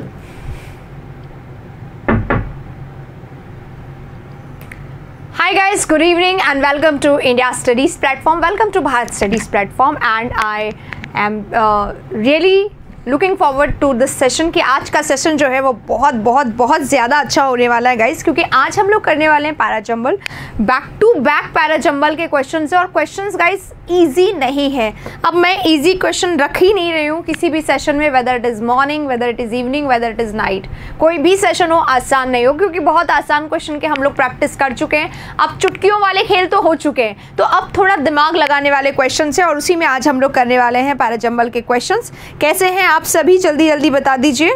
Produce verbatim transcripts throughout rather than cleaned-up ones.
Hi guys, good evening and welcome to India Studies platform. Welcome to Bharat Studies platform and I am uh, really looking forward to this session कि आज का session जो है वो बहुत बहुत बहुत ज़्यादा अच्छा होने वाला है गाइस, क्योंकि आज हम लोग करने वाले हैं parajumble, back to back parajumble के क्वेश्चंस है और क्वेश्चंस गाइस इजी नहीं है। अब मैं इजी क्वेश्चन रख ही नहीं रही हूँ किसी भी सेशन में, whether it is morning, whether it is evening, whether it is night, कोई भी सेशन हो आसान नहीं हो, क्योंकि बहुत आसान क्वेश्चन के हम लोग प्रैक्टिस कर चुके हैं। अब चुटकियों वाले खेल तो हो चुके हैं, तो अब थोड़ा दिमाग लगाने वाले क्वेश्चन है और उसी में आज हम लोग करने वाले हैं पैराजंबल के क्वेश्चन। कैसे हैं आप सभी, जल्दी जल्दी बता दीजिए।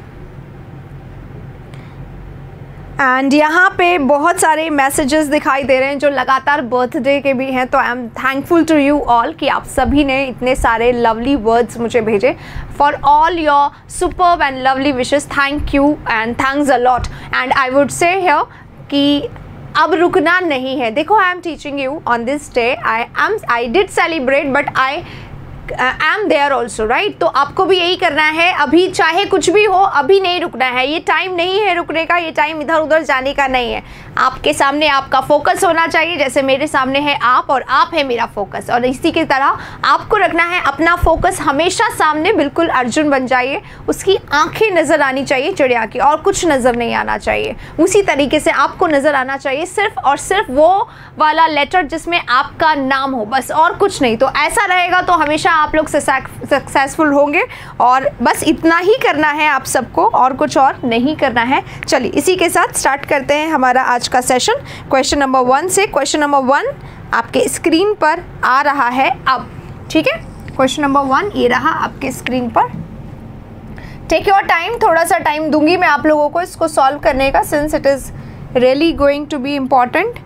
एंड यहाँ पे बहुत सारे मैसेजेस दिखाई दे रहे हैं जो लगातार बर्थडे के भी हैं, तो I am thankful to you all कि आप सभी ने इतने सारे लवली वर्ड्स मुझे भेजे। For all your superb and lovely wishes, thank you and thanks a lot. And I would say here कि अब रुकना नहीं है। देखो, I am teaching you on this day, I am I did celebrate but I am there also, right. तो आपको भी यही करना है, अभी चाहे कुछ भी हो अभी नहीं रुकना है। ये टाइम नहीं है रुकने का, ये टाइम इधर उधर जाने का नहीं है। आपके सामने आपका फोकस होना चाहिए, जैसे मेरे सामने है आप और आप है मेरा फोकस, और इसी की तरह आपको रखना है अपना फोकस हमेशा सामने। बिल्कुल अर्जुन बन जाइए, उसकी आंखें नज़र आनी चाहिए चिड़िया की, और कुछ नज़र नहीं आना चाहिए। उसी तरीके से आपको नज़र आना चाहिए सिर्फ और सिर्फ वो वाला लेटर जिसमें आपका नाम हो, बस और कुछ नहीं। तो ऐसा रहेगा तो हमेशा आप लोग सक्सेसफुल होंगे, और बस इतना ही करना है आप सबको, और कुछ और नहीं करना है। चलिए इसी के साथ स्टार्ट करते हैं हमारा आज का सेशन क्वेश्चन नंबर वन से। क्वेश्चन नंबर वन आपके स्क्रीन पर आ रहा है अब, ठीक है। क्वेश्चन नंबर वन ये रहा आपके स्क्रीन पर। टेक योर टाइम, थोड़ा सा टाइम दूंगी मैं आप लोगों को इसको सॉल्व करने का, since it is really going to be important.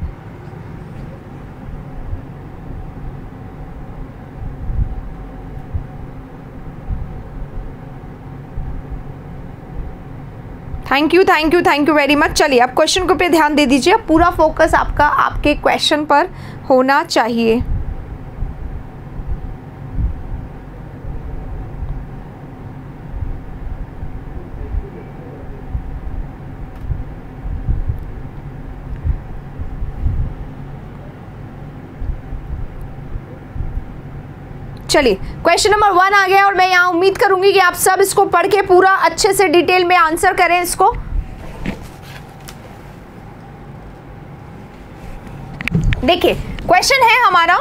Thank you thank you thank you very much. चलिए अब क्वेश्चन को पे ध्यान दे दीजिए, पूरा फोकस आपका आपके क्वेश्चन पर होना चाहिए। चलिए क्वेश्चन नंबर वन आ गया और मैं यहाँ उम्मीद करूंगी कि आप सब इसको पढ़ के पूरा अच्छे से डिटेल में आंसर करें इसको। देखिए क्वेश्चन है हमारा,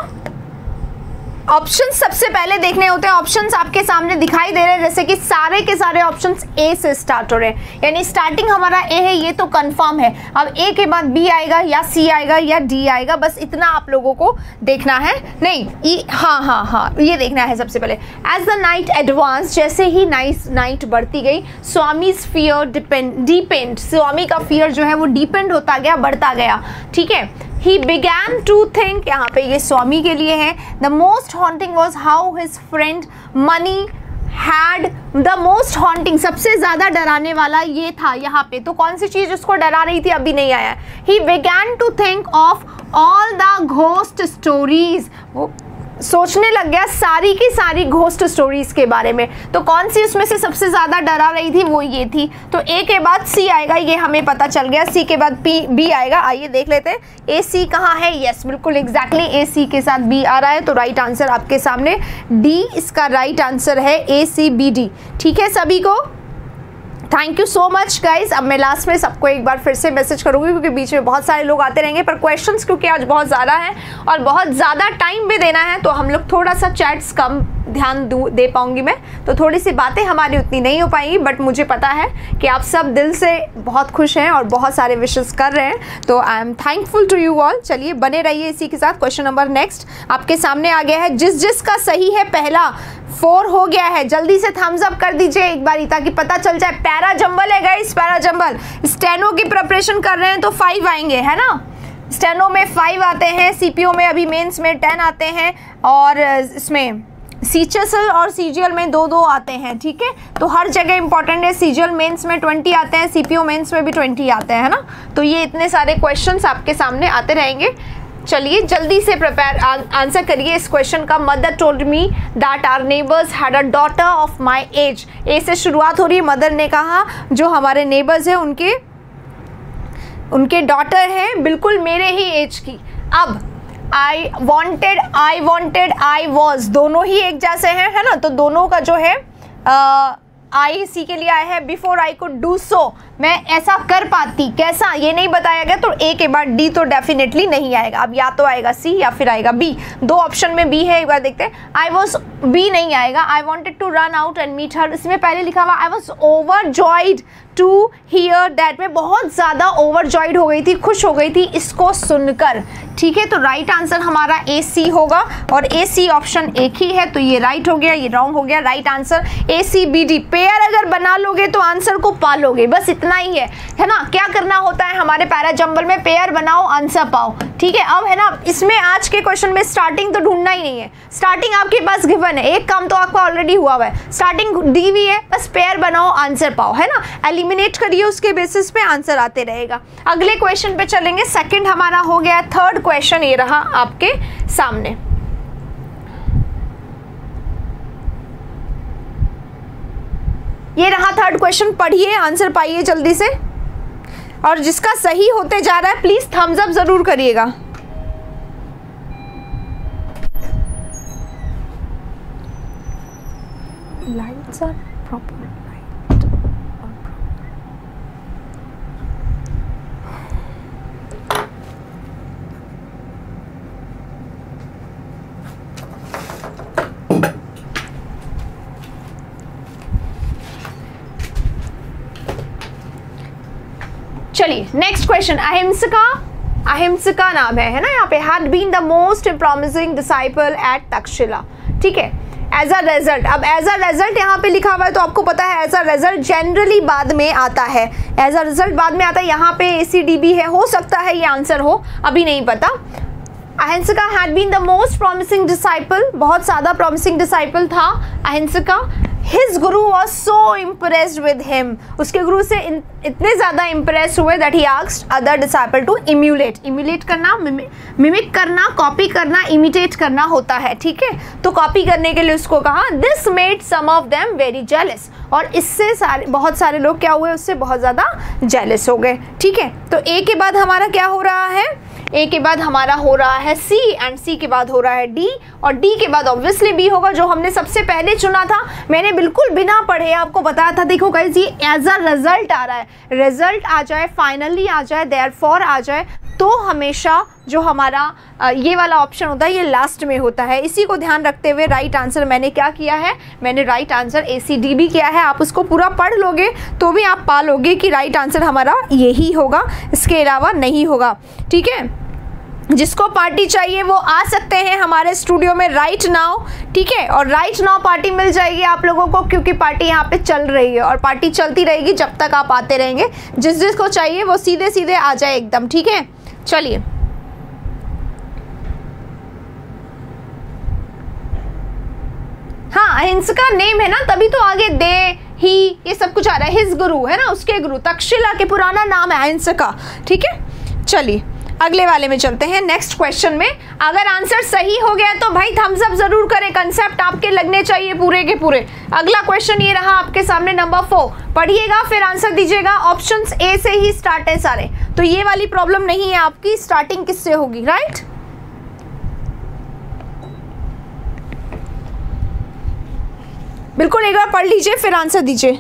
ऑप्शंस सबसे पहले देखने होते हैं। ऑप्शंस आपके सामने दिखाई दे रहे हैं, जैसे कि सारे के सारे ऑप्शंस ए से स्टार्ट हो रहे हैं, यानी स्टार्टिंग हमारा ए है, ये तो कंफर्म है। अब ए के बाद बी आएगा या सी आएगा या डी आएगा, बस इतना आप लोगों को देखना है। नहीं ई, हाँ हाँ हाँ ये देखना है सबसे पहले। एज द नाइट एडवांस, जैसे ही नाइट नाइट बढ़ती गई, Swami's fear depend depend Swami का फियर जो है वो डिपेंड होता गया, बढ़ता गया, ठीक है। He began to think, यहाँ पे ये स्वामी के लिए है। The most haunting was how his friend money had the most haunting, सबसे ज़्यादा डराने वाला ये था यहाँ पे। तो कौन सी चीज़ उसको डरा रही थी, अभी नहीं आया। He began to think of all the ghost stories, वो सोचने लग गया सारी की सारी घोस्ट स्टोरीज के बारे में। तो कौन सी उसमें से सबसे ज़्यादा डरा रही थी, वो ये थी। तो ए के बाद सी आएगा, ये हमें पता चल गया। सी के बाद पी बी आएगा, आइए देख लेते हैं ए सी कहाँ है। यस बिल्कुल एग्जैक्टली ए सी के साथ बी आ रहा है, तो राइट आंसर आपके सामने डी इसका राइट आंसर है, ए सी बी डी। ठीक है सभी को, thank you so much guys. अब मैं लास्ट में सबको एक बार फिर से मैसेज करूँगी, क्योंकि बीच में बहुत सारे लोग आते रहेंगे, पर क्वेश्चंस क्योंकि आज बहुत ज़्यादा है और बहुत ज़्यादा टाइम भी देना है, तो हम लोग थोड़ा सा चैट्स कम ध्यान दे पाऊंगी मैं, तो थोड़ी सी बातें हमारी उतनी नहीं हो पाएंगी। बट मुझे पता है कि आप सब दिल से बहुत खुश हैं और बहुत सारे विशेस कर रहे हैं, तो I am thankful to you all. चलिए बने रहिए इसी के साथ। क्वेश्चन नंबर नेक्स्ट आपके सामने आ गया है, जिस जिसका सही है पहला फोर हो गया है, जल्दी से थम्स अप कर दीजिए एक बारी, ताकि पता चल जाए। पैराजंबल है गाइस, पैराजंबल। स्टेनो की प्रिपरेशन कर रहे हैं तो फाइव आएंगे, है ना। स्टेनो में फाइव आते हैं, सीपीओ में अभी मेंस में टेन आते हैं, और इसमें सीएचएसएल और सीजीएल में दो दो आते हैं, ठीक है। तो हर जगह इंपॉर्टेंट है। सीजीएल मेंस में ट्वेंटी आते हैं, सीपीओ मेंस में भी ट्वेंटी आते हैं, है ना। तो ये इतने सारे क्वेश्चंस आपके सामने आते रहेंगे। चलिए जल्दी से प्रिपेयर आंसर करिए इस क्वेश्चन का। Mother told me that our neighbours had a daughter of my age. A से शुरुआत हो रही है। मदर ने कहा जो हमारे नेबर्स हैं उनके उनके डॉटर हैं बिल्कुल मेरे ही एज की। अब I wanted, I wanted, I was, दोनों ही एक जैसे हैं, है ना, तो दोनों का जो है आई सी के लिए आया है। Before I could do so, मैं ऐसा कर पाती, कैसा ये नहीं बताया गया, तो ए के बाद डी तो डेफिनेटली नहीं आएगा। अब या तो आएगा सी या फिर आएगा बी। दो ऑप्शन में बी है, एक बार देखते हैं। आई वॉज, बी नहीं आएगा। I wanted to run out and meet her, इसमें पहले लिखा हुआ I was overjoyed to hear that, में बहुत ज़्यादा ओवरजॉयड हो गई थी, खुश हो गई थी इसको सुनकर। ठीक है, तो राइट आंसर हमारा ए सी होगा और ए सी ऑप्शन एक ही है, तो ये राइट हो गया, ये रॉन्ग हो गया। Right answer A C B D. Pair अगर बना लोगे तो आंसर को पालोगे, बस इतना ही है, है ना। क्या करना होता है हमारे पैरा जंबल में, पेयर बनाओ आंसर पाओ। ठीक है, अब है ना, इसमें आज के क्वेश्चन में स्टार्टिंग तो ढूंढना ही नहीं है, स्टार्टिंग आपके पास गिवन है, एक काम तो आपका ऑलरेडी हुआ हुआ है, स्टार्टिंग दी हुई है, बस पेयर बनाओ आंसर पाओ, है ना। एलिमिनेट करिए, उसके बेसिस पे आंसर आते रहेगा। अगले क्वेश्चन पे चलेंगे। सेकंड हमारा हो गया, थर्ड क्वेश्चन ये रहा आपके सामने। ये रहा थर्ड क्वेश्चन, पढ़िए, आंसर पाइए जल्दी से, और जिसका सही होते जा रहा है प्लीज थम्स अप जरूर करिएगा। लाइट्स आर प्रॉपर, चलिए नेक्स्ट क्वेश्चन। अहिंसका, अहिंसका नाम है है ना यहाँ पे। Had been the most promising disciple at Takshashila. ठीक है, एज अ रिजल्ट, अब एज अ रिजल्ट यहाँ पे लिखा हुआ है तो आपको पता है एज अ रिजल्ट जनरली बाद में आता है, एज अ रिजल्ट बाद में आता है। यहाँ पे ए सी डी बी है, हो सकता है ये आंसर हो, अभी नहीं पता। Ahimsaka had been the most promising disciple, बहुत ज़्यादा प्रॉमिसिंग डिसाइपल था अहिंसका। His guru was so impressed with him, उसके गुरु से इतने ज़्यादा impressed हुए that he asked other disciple to emulate. emulate करना, मिमिक करना, कॉपी करना, imitate करना होता है। ठीक है, तो कॉपी करने के लिए उसको कहा। This made some of them very jealous, और इससे सारे बहुत सारे लोग क्या हुए, उससे बहुत ज़्यादा jealous हो गए। ठीक है, तो ए के बाद हमारा क्या हो रहा है, ए के बाद हमारा हो रहा है सी, एंड सी के बाद हो रहा है डी, और डी के बाद ऑब्वियसली बी होगा जो हमने सबसे पहले चुना था। मैंने बिल्कुल बिना पढ़े आपको बताया था, देखो गाइस ये एज अ रिजल्ट आ रहा है, रिजल्ट आ जाए, फाइनली आ जाए, देयरफॉर आ जाए, तो हमेशा जो हमारा ये वाला ऑप्शन होता है ये लास्ट में होता है। इसी को ध्यान रखते हुए राइट आंसर मैंने क्या किया है, मैंने right answer A C D B किया है। आप उसको पूरा पढ़ लोगे तो भी आप पा लोगे कि राइट आंसर हमारा यही होगा, इसके अलावा नहीं होगा। ठीक है, जिसको पार्टी चाहिए वो आ सकते हैं हमारे स्टूडियो में राइट नाउ। ठीक है, और राइट नाउ पार्टी मिल जाएगी आप लोगों को, क्योंकि पार्टी यहाँ पे चल रही है और पार्टी चलती रहेगी जब तक आप आते रहेंगे। जिस जिसको चाहिए वो सीधे सीधे आ जाए एकदम। ठीक है, चलिए हाँ, अहिंसका नेम है ना, तभी तो आगे दे, ही, ये सब कुछ आ रहा है। हिज गुरु है ना, उसके गुरु, तक्षशिला के पुराना नाम है अहिंसका। ठीक है, चलिए अगले वाले में चलते हैं। नेक्स्ट क्वेश्चन में अगर आंसर सही हो गया तो भाई थम्स अप जरूर करें, कंसेप्ट आपके लगने चाहिए पूरे के पूरे। अगला क्वेश्चन ये रहा आपके सामने, नंबर फोर, पढ़िएगा फिर आंसर दीजिएगा। ऑप्शंस ए से ही स्टार्ट है सारे, तो ये वाली प्रॉब्लम नहीं है आपकी, स्टार्टिंग किससे होगी, राइट। बिल्कुल एक बार पढ़ लीजिए फिर आंसर दीजिए।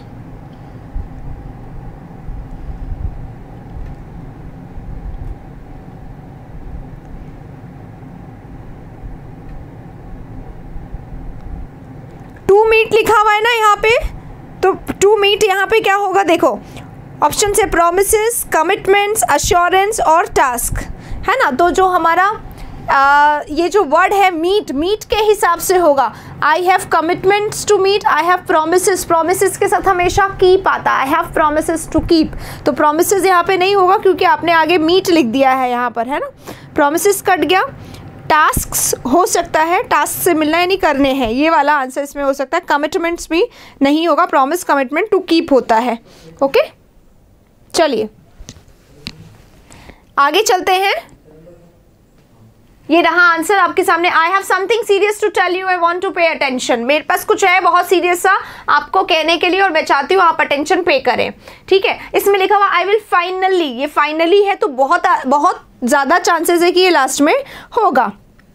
टू मीट लिखा हुआ है ना यहाँ पे, तो टू मीट यहाँ पे क्या होगा, देखो ऑप्शन से प्रोमिसेस, कमिटमेंट्स, अश्योरेंस और टास्क, है ना। तो जो हमारा आ, ये जो वर्ड है मीट, मीट के हिसाब से होगा। I have commitments to meet, I have promises, promises के साथ हमेशा कीप आता है, I have promises to keep, तो प्रोमिसेस यहाँ पे नहीं होगा क्योंकि आपने आगे मीट लिख दिया है यहाँ पर, है ना। प्रोमिसेस कट गया। टास्क्स हो सकता है, टास्क से मिलना यानी करने हैं, ये वाला आंसर इसमें हो सकता है। कमिटमेंट्स भी नहीं होगा, प्रॉमिस कमिटमेंट टू कीप होता है। ओके, चलिए आगे चलते हैं। ये रहा आंसर आपके सामने। I have something serious to tell you, I want to pay attention. मेरे पास कुछ है बहुत सीरियस सा आपको कहने के लिए और मैं चाहती हूँ आप अटेंशन पे करें, ठीक है। इसमें लिखा हुआ आई विल फाइनली, ये फाइनली है तो बहुत बहुत ज्यादा चांसेस है कि ये लास्ट में होगा।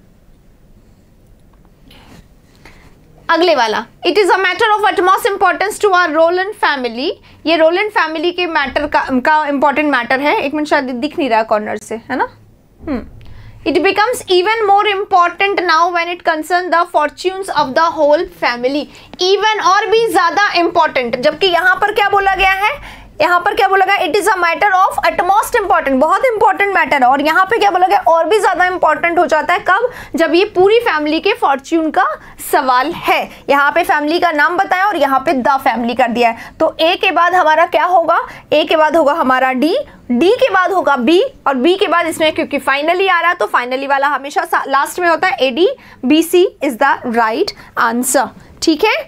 अगले वाला, it is a matter of utmost importance to our Roland family. ये रोलैंड फैमिली के मैटर का का इंपॉर्टेंट मैटर है। एक मिनट, शायद दिख नहीं रहा कॉर्नर से, है ना। हम्म It becomes even more important now when it concerns the fortunes of the whole family. Even और भी ज्यादा important, जबकि यहाँ पर क्या बोला गया है, यहाँ पर क्या बोला गया, it is a matter of utmost important, बहुत इंपॉर्टेंट मैटर है। और यहाँ पे क्या बोला गया, और भी ज्यादा इंपॉर्टेंट हो जाता है कब, जब ये पूरी फैमिली के फॉर्च्यून का सवाल है। यहाँ पे फैमिली का नाम बताया और यहाँ पे द फैमिली कर दिया है। तो ए के बाद हमारा क्या होगा, ए के बाद होगा हमारा डी, डी के बाद होगा बी, और बी के बाद इसमें क्योंकि फाइनली आ रहा है तो फाइनली वाला हमेशा लास्ट में होता है। A D B C is the right answer, ठीक है।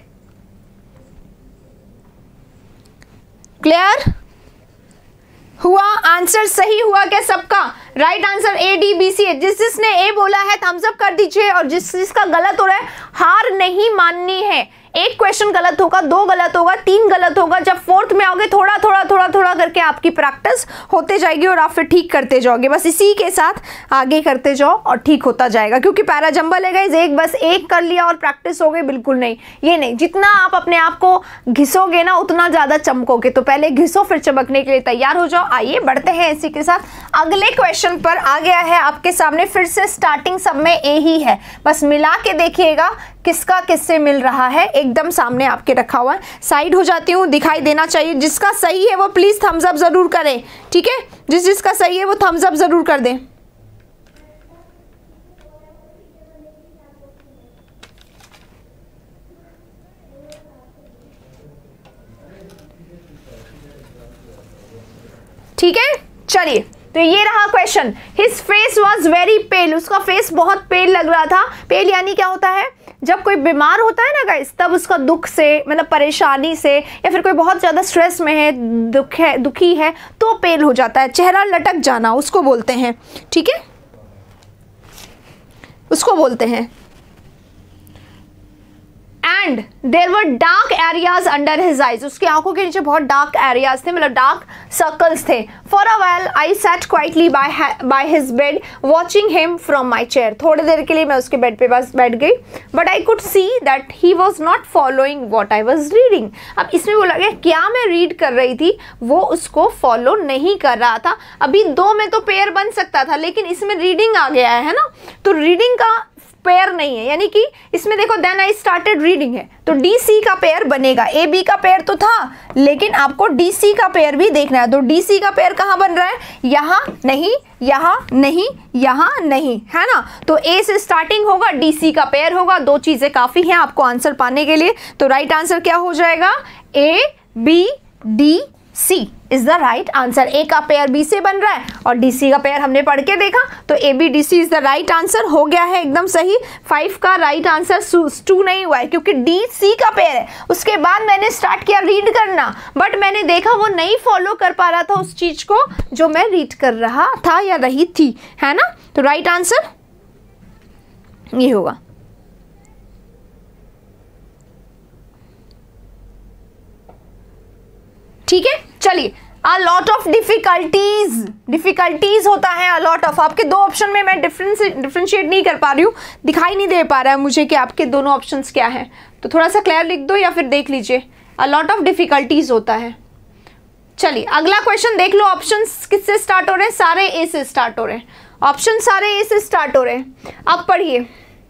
क्लियर हुआ, आंसर सही हुआ क्या सबका? Right answer A D B C है। जिस जिसने ए बोला है थम्स अप कर दीजिए, और जिस जिसका गलत हो रहा है हार नहीं माननी है। एक क्वेश्चन गलत होगा, दो गलत होगा, तीन गलत होगा, जब फोर्थ में आओगे थोड़ा थोड़ा थोड़ा थोड़ा करके आपकी प्रैक्टिस होते जाएगी और आप फिर ठीक करते जाओगे। बस इसी के साथ आगे करते जाओ और ठीक होता जाएगा, क्योंकि पैरा जंबल है गाइस, एक बस एक कर लिया और प्रैक्टिस हो गई, बिल्कुल नहीं। ये नहीं, जितना आप अपने आप को घिसोगे ना उतना ज्यादा चमकोगे। तो पहले घिसो, फिर चमकने के लिए तैयार हो जाओ। आइए बढ़ते हैं इसी के साथ अगले क्वेश्चन पर। आ गया है आपके सामने, फिर से स्टार्टिंग सब में ए ही है, बस मिला के देखिएगा किसका किससे मिल रहा है। एकदम सामने आपके रखा हुआ है, साइड हो जाती हूँ, दिखाई देना चाहिए। जिसका सही है वो प्लीज थम्स अप जरूर करें, ठीक है। जिस जिसका सही है वो थम्स अप जरूर कर दें। ठीक है, चलिए तो ये रहा question. His face was very pale, उसका फेस बहुत पेल लग रहा था। पेल यानी क्या होता है, जब कोई बीमार होता है ना गाइस, तब उसका दुख से, मतलब परेशानी से, या फिर कोई बहुत ज़्यादा स्ट्रेस में है, दुख है, दुखी है, तो पेल हो जाता है। चेहरा लटक जाना उसको बोलते हैं, ठीक है, उसको बोलते हैं। And there were dark areas under his eyes, उसकी आंखों के नीचे बहुत डार्क एरियाज थे, मतलब डार्क सर्कल्स थे। For a while I sat quietly by by his bed watching him from my chair, थोड़ी देर के लिए मैं उसके बेड पे बस बैठ गई, but I could see that he was not following what I was reading. अब इसमें बोला गया क्या मैं रीड कर रही थी वो उसको फॉलो नहीं कर रहा था। अभी दो में तो पेयर बन सकता था, लेकिन इसमें रीडिंग आ गया है ना, तो रीडिंग का पेयर नहीं है, यानी कि इसमें देखो देन आई स्टार्टेड रीडिंग है, तो डी सी का पेयर बनेगा। ए बी का पेयर तो था, लेकिन आपको डी सी का पेयर भी देखना है। तो डी सी का पेयर कहाँ बन रहा है, यहाँ नहीं, यहाँ नहीं, यहाँ नहीं, है ना। तो ए से स्टार्टिंग होगा, डी सी का पेयर होगा। दो चीजें काफी हैं आपको आंसर पाने के लिए। तो राइट आंसर क्या हो जाएगा, A B D C is the right answer. A का पेयर बी से बन रहा है और डी सी का पेयर हमने पढ़ के देखा, तो A B D C is the right answer. हो गया है एकदम सही। फाइव का राइट आंसर टू नहीं हुआ है, क्योंकि डी सी का पेयर है। उसके बाद मैंने स्टार्ट किया रीड करना, बट मैंने देखा वो नहीं फॉलो कर पा रहा था उस चीज को जो मैं रीड कर रहा था या रही थी, है ना। तो राइट आंसर ये होगा। ठीक है, चलिए। A lot of difficulties, difficulties होता है अ लॉट ऑफ। आपके दो ऑप्शन में मैं डिफरेंस डिफरेंशिएट नहीं कर पा रही हूँ, दिखाई नहीं दे पा रहा है मुझे कि आपके दोनों ऑप्शंस क्या हैं, तो थोड़ा सा क्लियर लिख दो या फिर देख लीजिए। अ लॉट ऑफ डिफिकल्टीज होता है। चलिए अगला क्वेश्चन देख लो। ऑप्शंस किससे स्टार्ट हो रहे हैं, सारे ए से स्टार्ट हो रहे हैं। ऑप्शन सारे ए से स्टार्ट हो रहे हैं। अब पढ़िए।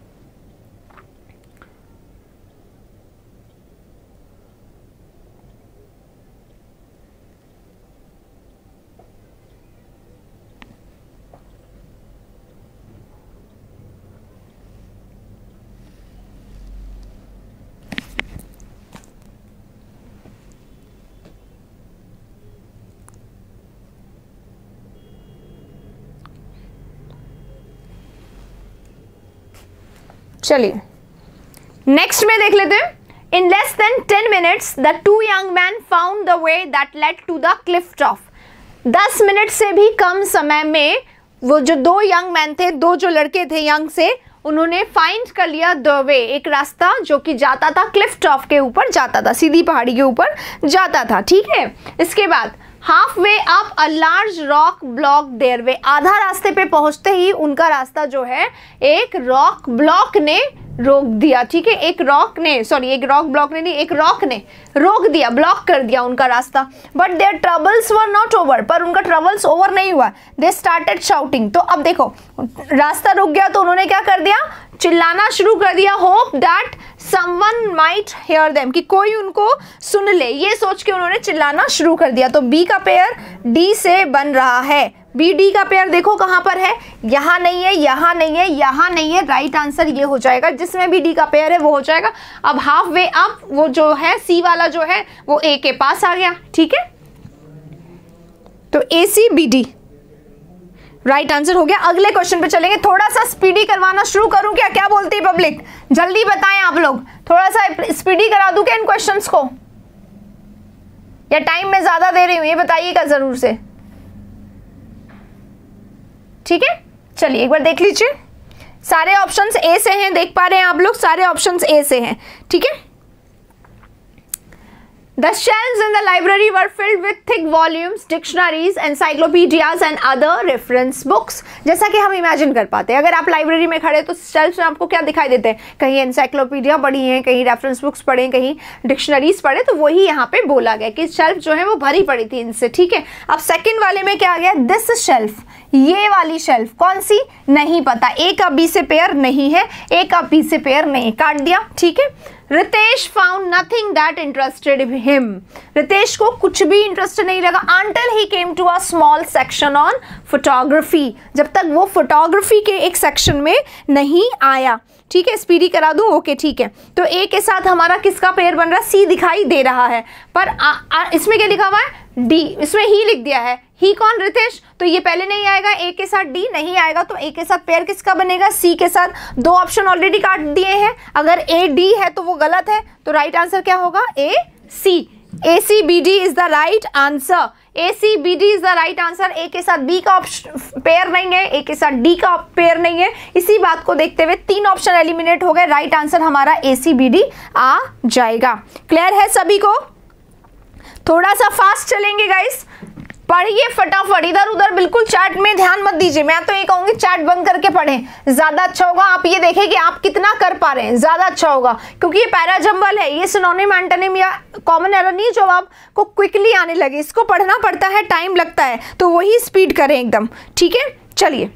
चलिए नेक्स्ट में देख लेते हैं। In less than ten minutes the two young man found the way that led to the cliff top. दस मिनट से भी कम समय में वो जो दो यंग मैन थे, दो जो लड़के थे यंग से, उन्होंने फाइंड कर लिया द वे, एक रास्ता जो कि जाता था क्लिफ टॉप के ऊपर जाता था, सीधी पहाड़ी के ऊपर जाता था, ठीक है। इसके बाद halfway up a large rock block their way, आधा रास्ते पे पहुंचते ही उनका रास्ता जो है एक रॉक ब्लॉक ने रोक दिया, ठीक है। एक रॉक ने सॉरी एक रॉक ब्लॉक ने नहीं एक रॉक ने रोक दिया, ब्लॉक कर दिया उनका रास्ता। But their troubles were not over, पर उनका ट्रबल्स ओवर नहीं हुआ। दे स्टार्टेड शाउटिंग, तो अब देखो रास्ता रुक गया तो उन्होंने क्या कर दिया, चिल्लाना शुरू कर दिया। Hope that someone might hear them, कि कोई उनको सुन ले, ये सोच के उन्होंने चिल्लाना शुरू कर दिया। तो बी का पेयर डी से बन रहा है। बी डी का पेयर देखो कहां पर है, यहां नहीं है, यहां नहीं है, यहां नहीं है, राइट आंसर ये हो जाएगा, जिसमें भी डी का पेयर है वो हो जाएगा। अब हाफ वे अप वो जो है सी वाला जो है वो ए के पास आ गया, ठीक है। तो A C B D right answer हो गया। अगले क्वेश्चन पे चलेंगे, थोड़ा सा स्पीडी करवाना शुरू करूं क्या, क्या बोलती है पब्लिक, जल्दी बताएं आप लोग, थोड़ा सा स्पीडी करा दूं क्या इन क्वेश्चंस को, या टाइम में ज्यादा दे रही हूं, ये बताइएगा जरूर से, ठीक है। चलिए एक बार देख लीजिए, सारे ऑप्शंस ए से हैं, देख पा रहे हैं आप लोग, सारे ऑप्शंस ए से हैं, ठीक है। The shelves in the library were filled with thick volumes, dictionaries, encyclopedias and other reference books. जैसा कि हम इमेजिन कर पाते हैं, अगर आप लाइब्रेरी में खड़े तो शेल्फ्स में आपको क्या दिखाई देते हैं, कहीं एनसाइक्लोपीडिया पढ़ी हैं, कहीं रेफरेंस बुक्स पढ़े, कहीं डिक्शनरीज पढ़े, तो वही यहाँ पे बोला गया कि शेल्फ जो है वो भरी पड़ी थी इनसे, ठीक है। अब सेकंड वाले में क्या आ गया, दिस शेल्फ, ये वाली शेल्फ कौन सी नहीं पता, ए का बी से पेयर नहीं है, ए का बी से पेयर नहीं, काट दिया, ठीक है। Ritesh found nothing that interested him, Ritesh को कुछ भी इंटरेस्ट नहीं लगा until he came to a small section on photography, जब तक वो फोटोग्राफी के एक सेक्शन में नहीं आया, ठीक है। स्पीडी करा दूं, ओके ठीक है। तो ए के साथ हमारा किसका पेयर बन रहा है, सी दिखाई दे रहा है, पर आ, आ, इसमें क्या लिखा हुआ है, डी, इसमें ही लिख दिया है, ही कौन, रितेश, तो ये पहले नहीं आएगा, ए के साथ डी नहीं आएगा, तो ए के साथ पेयर किसका बनेगा, सी के साथ। दो ऑप्शन ऑलरेडी काट दिए हैं, अगर ए डी है तो वो गलत है, तो राइट आंसर क्या होगा, A C, A C B D is the right answer, A C B D is the right answer. A के साथ बी का पेयर नहीं है, ए के साथ डी का पेयर नहीं है, इसी बात को देखते हुए तीन ऑप्शन एलिमिनेट हो गए, राइट आंसर हमारा ए सी बी डी आ जाएगा। क्लियर है सभी को, थोड़ा सा फास्ट चलेंगे गाइस, पढ़िए फटाफट, इधर उधर बिल्कुल चैट में ध्यान मत दीजिए, मैं तो ये कहूंगी चैट बंद करके पढ़ें, ज्यादा अच्छा होगा। आप ये देखें कि आप कितना कर पा रहे हैं, ज्यादा अच्छा होगा, क्योंकि ये पैराजंबल है, ये सिनोनिम एंटोनिम या कॉमन एरर नहीं जो आपको क्विकली आने लगे, इसको पढ़ना पड़ता है, टाइम लगता है, तो वही स्पीड करें एकदम, ठीक है। चलिए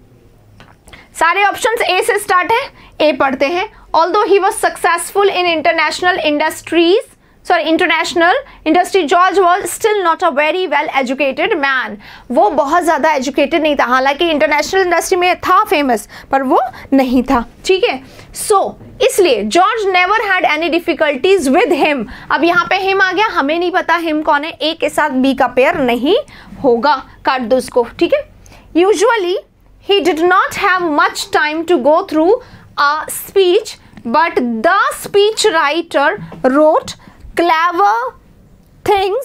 सारे ऑप्शंस ए से स्टार्ट है, ए पढ़ते हैं। Although he was successful in international industries sorry international industry, George was still not a very well educated man, वो बहुत ज़्यादा एजुकेटेड नहीं था, हालांकि इंटरनेशनल इंडस्ट्री में था फेमस, पर वो नहीं था, ठीक है। सो so, इसलिए George never had any difficulties with him, अब यहाँ पे हिम आ गया, हमें नहीं पता हिम कौन है, ए के साथ बी का पेयर नहीं होगा, काट दो उसको, ठीक है। Usually he did not have much time to go through a speech, but the speech writer wrote clever things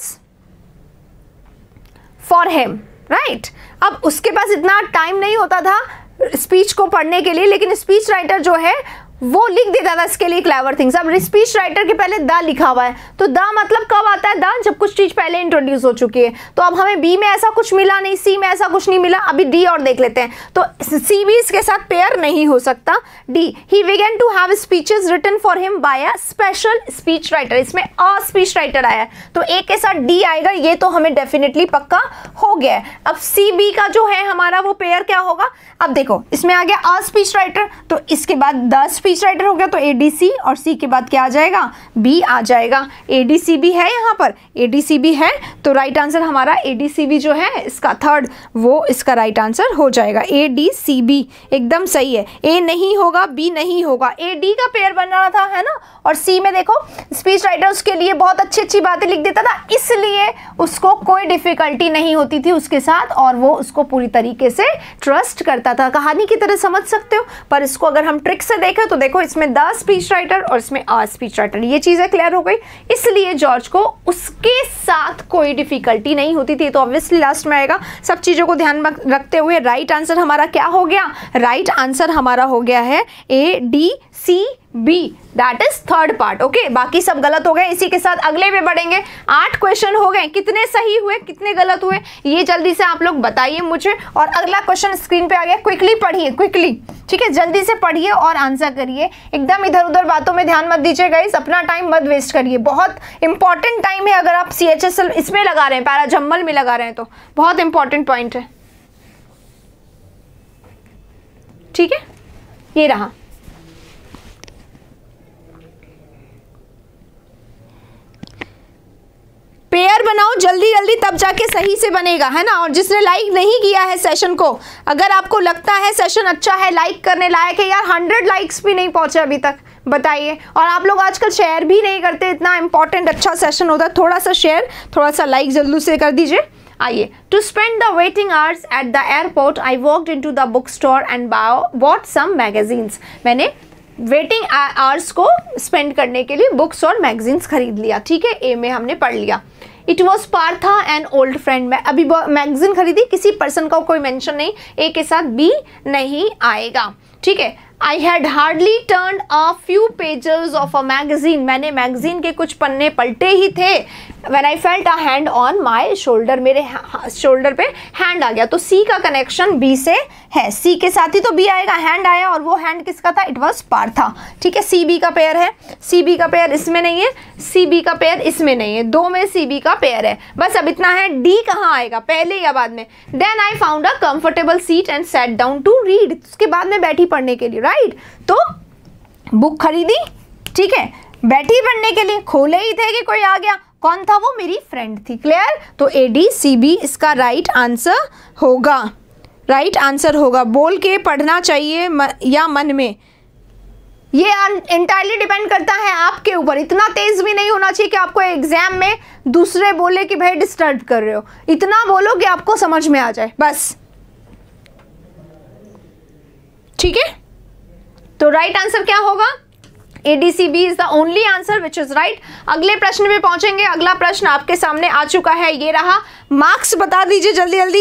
for him, right? अब उसके पास इतना टाइम नहीं होता था स्पीच को पढ़ने के लिए, लेकिन स्पीच राइटर जो है वो लिख देता था इसके लिए क्लेवर थिंग्स। अब स्पीच राइटर के पहले द लिखा हुआ है, तो द मतलब कब आता है, द जब कुछ चीज पहले इंट्रोड्यूस हो चुकी है। तो अब हमें बी में ऐसा कुछ मिला नहीं, सी में ऐसा कुछ नहीं मिला, अभी डी और देख लेते हैं। तो सी भी इसके साथ पेयर नहीं हो सकता। D, he began to have speeches written for him by a special speech writer, इसमें अ स्पीच राइटर आया है, तो ए के साथ डी आएगा, ये तो हमें डेफिनेटली पक्का हो गया है। अब सी बी का जो है हमारा वो पेयर क्या होगा, अब देखो इसमें आ गया अ स्पीच राइटर, तो इसके बाद द स्पीच राइटर हो गया, तो एडीसी, और सी के बाद क्या आ जाएगा, बी आ जाएगा। एडीसीबी है यहाँ पर, एडीसीबी है, तो राइट आंसर हमारा एडीसीबी जो है इसका थर्ड, वो इसका राइट आंसर हो जाएगा, एडीसीबी एकदम सही है। ए नहीं होगा, बी नहीं होगा, ए डी का पेयर बन रहा था, है ना। और सी में देखो स्पीच राइटर उसके लिए बहुत अच्छी अच्छी बातें लिख देता था, इसलिए उसको कोई डिफिकल्टी नहीं होती थी उसके साथ, और वो उसको पूरी तरीके से ट्रस्ट करता था। कहानी की तरह समझ सकते हो, पर इसको अगर हम ट्रिक से देखें तो देखो इसमें द स्पीच राइटर और इसमें अ स्पीच राइटर, ये चीज़ें क्लियर हो गई। इसलिए जॉर्ज को उसके साथ कोई डिफिकल्टी नहीं होती थी, तो ऑब्वियसली लास्ट में आएगा। सब चीज़ों को ध्यान में रखते हुए राइट आंसर हमारा क्या हो गया? राइट आंसर हमारा हो गया है A D C B, that is third part. Okay, बाकी सब गलत हो गए। इसी के साथ अगले पे बढ़ेंगे। आठ क्वेश्चन हो गए, कितने सही हुए कितने गलत हुए ये जल्दी से आप लोग बताइए मुझे। और अगला क्वेश्चन स्क्रीन पे आ गया, क्विकली पढ़िए, क्विकली, ठीक है, जल्दी से पढ़िए और आंसर करिए। एकदम इधर उधर बातों में ध्यान मत दीजिए गाइस, अपना टाइम मत वेस्ट करिए, बहुत इंपॉर्टेंट टाइम है। अगर आप सी एच एस एल इसमें लगा रहे हैं, पैराजम्मल में लगा रहे हैं, तो बहुत इंपॉर्टेंट पॉइंट है, ठीक है। ये रहा, पेयर बनाओ जल्दी जल्दी, तब जाके सही से बनेगा, है ना। और जिसने लाइक नहीं किया है सेशन को, अगर आपको लगता है सेशन अच्छा है, लाइक करने लायक है, यार हंड्रेड लाइक्स भी नहीं पहुंचे अभी तक, बताइए। और आप लोग आजकल शेयर भी नहीं करते, इतना इंपॉर्टेंट अच्छा सेशन होता है, थोड़ा सा शेयर थोड़ा सा लाइक जल्दी से कर दीजिए। आइए, to spend the waiting hours at the airport I walked into the book store and bought some magazines. मैंने वेटिंग आवर्स को स्पेंड करने के लिए बुक्स और मैगजीन्स खरीद लिया, ठीक है। ए में हमने पढ़ लिया। It was Partha an old friend, मैं अभी मैगजीन खरीदी, किसी पर्सन का कोई मेंशन नहीं, ए के साथ बी नहीं आएगा, ठीक है। I had hardly turn a few pages of a magazine, मैंने मैगजीन के कुछ पन्ने पलटे ही थे। When I felt a hand on my shoulder, मेरे शोल्डर पे हैंड आ गया, तो सी का कनेक्शन बी से है, सी के साथ ही तो बी आएगा। हैंड आया और वो हैंड किसका था? इट वॉज पार्था, ठीक है। सी बी का पेयर है, सी बी का पेयर इसमें नहीं है, सी बी का पेयर इसमें नहीं है, दो में सी बी का पेयर है। बस अब इतना है, डी कहाँ आएगा, पहले या बाद में? Then I found a comfortable seat and sat down to read, उसके बाद में बैठी पढ़ने के लिए, राइट। तो बुक खरीदी, ठीक है, बैठी पढ़ने के लिए, खोले ही थे कि कोई आ गया, कौन था वो? मेरी फ्रेंड थी, क्लियर। तो ए डी सी बी इसका राइट आंसर होगा, राइट आंसर होगा। बोल के पढ़ना चाहिए म, या मन में, ये इंटायरली डिपेंड करता है आपके ऊपर। इतना तेज भी नहीं होना चाहिए कि आपको एग्जाम में दूसरे बोले कि भाई डिस्टर्ब कर रहे हो, इतना बोलो कि आपको समझ में आ जाए, बस, ठीक है। तो राइट आंसर क्या होगा? A D C B is the only answer which is right. अगले प्रश्न पे पहुंचेंगे। अगला प्रश्न आपके सामने आ चुका है, ये रहा। मार्क्स बता दीजिए जल्दी जल्दी।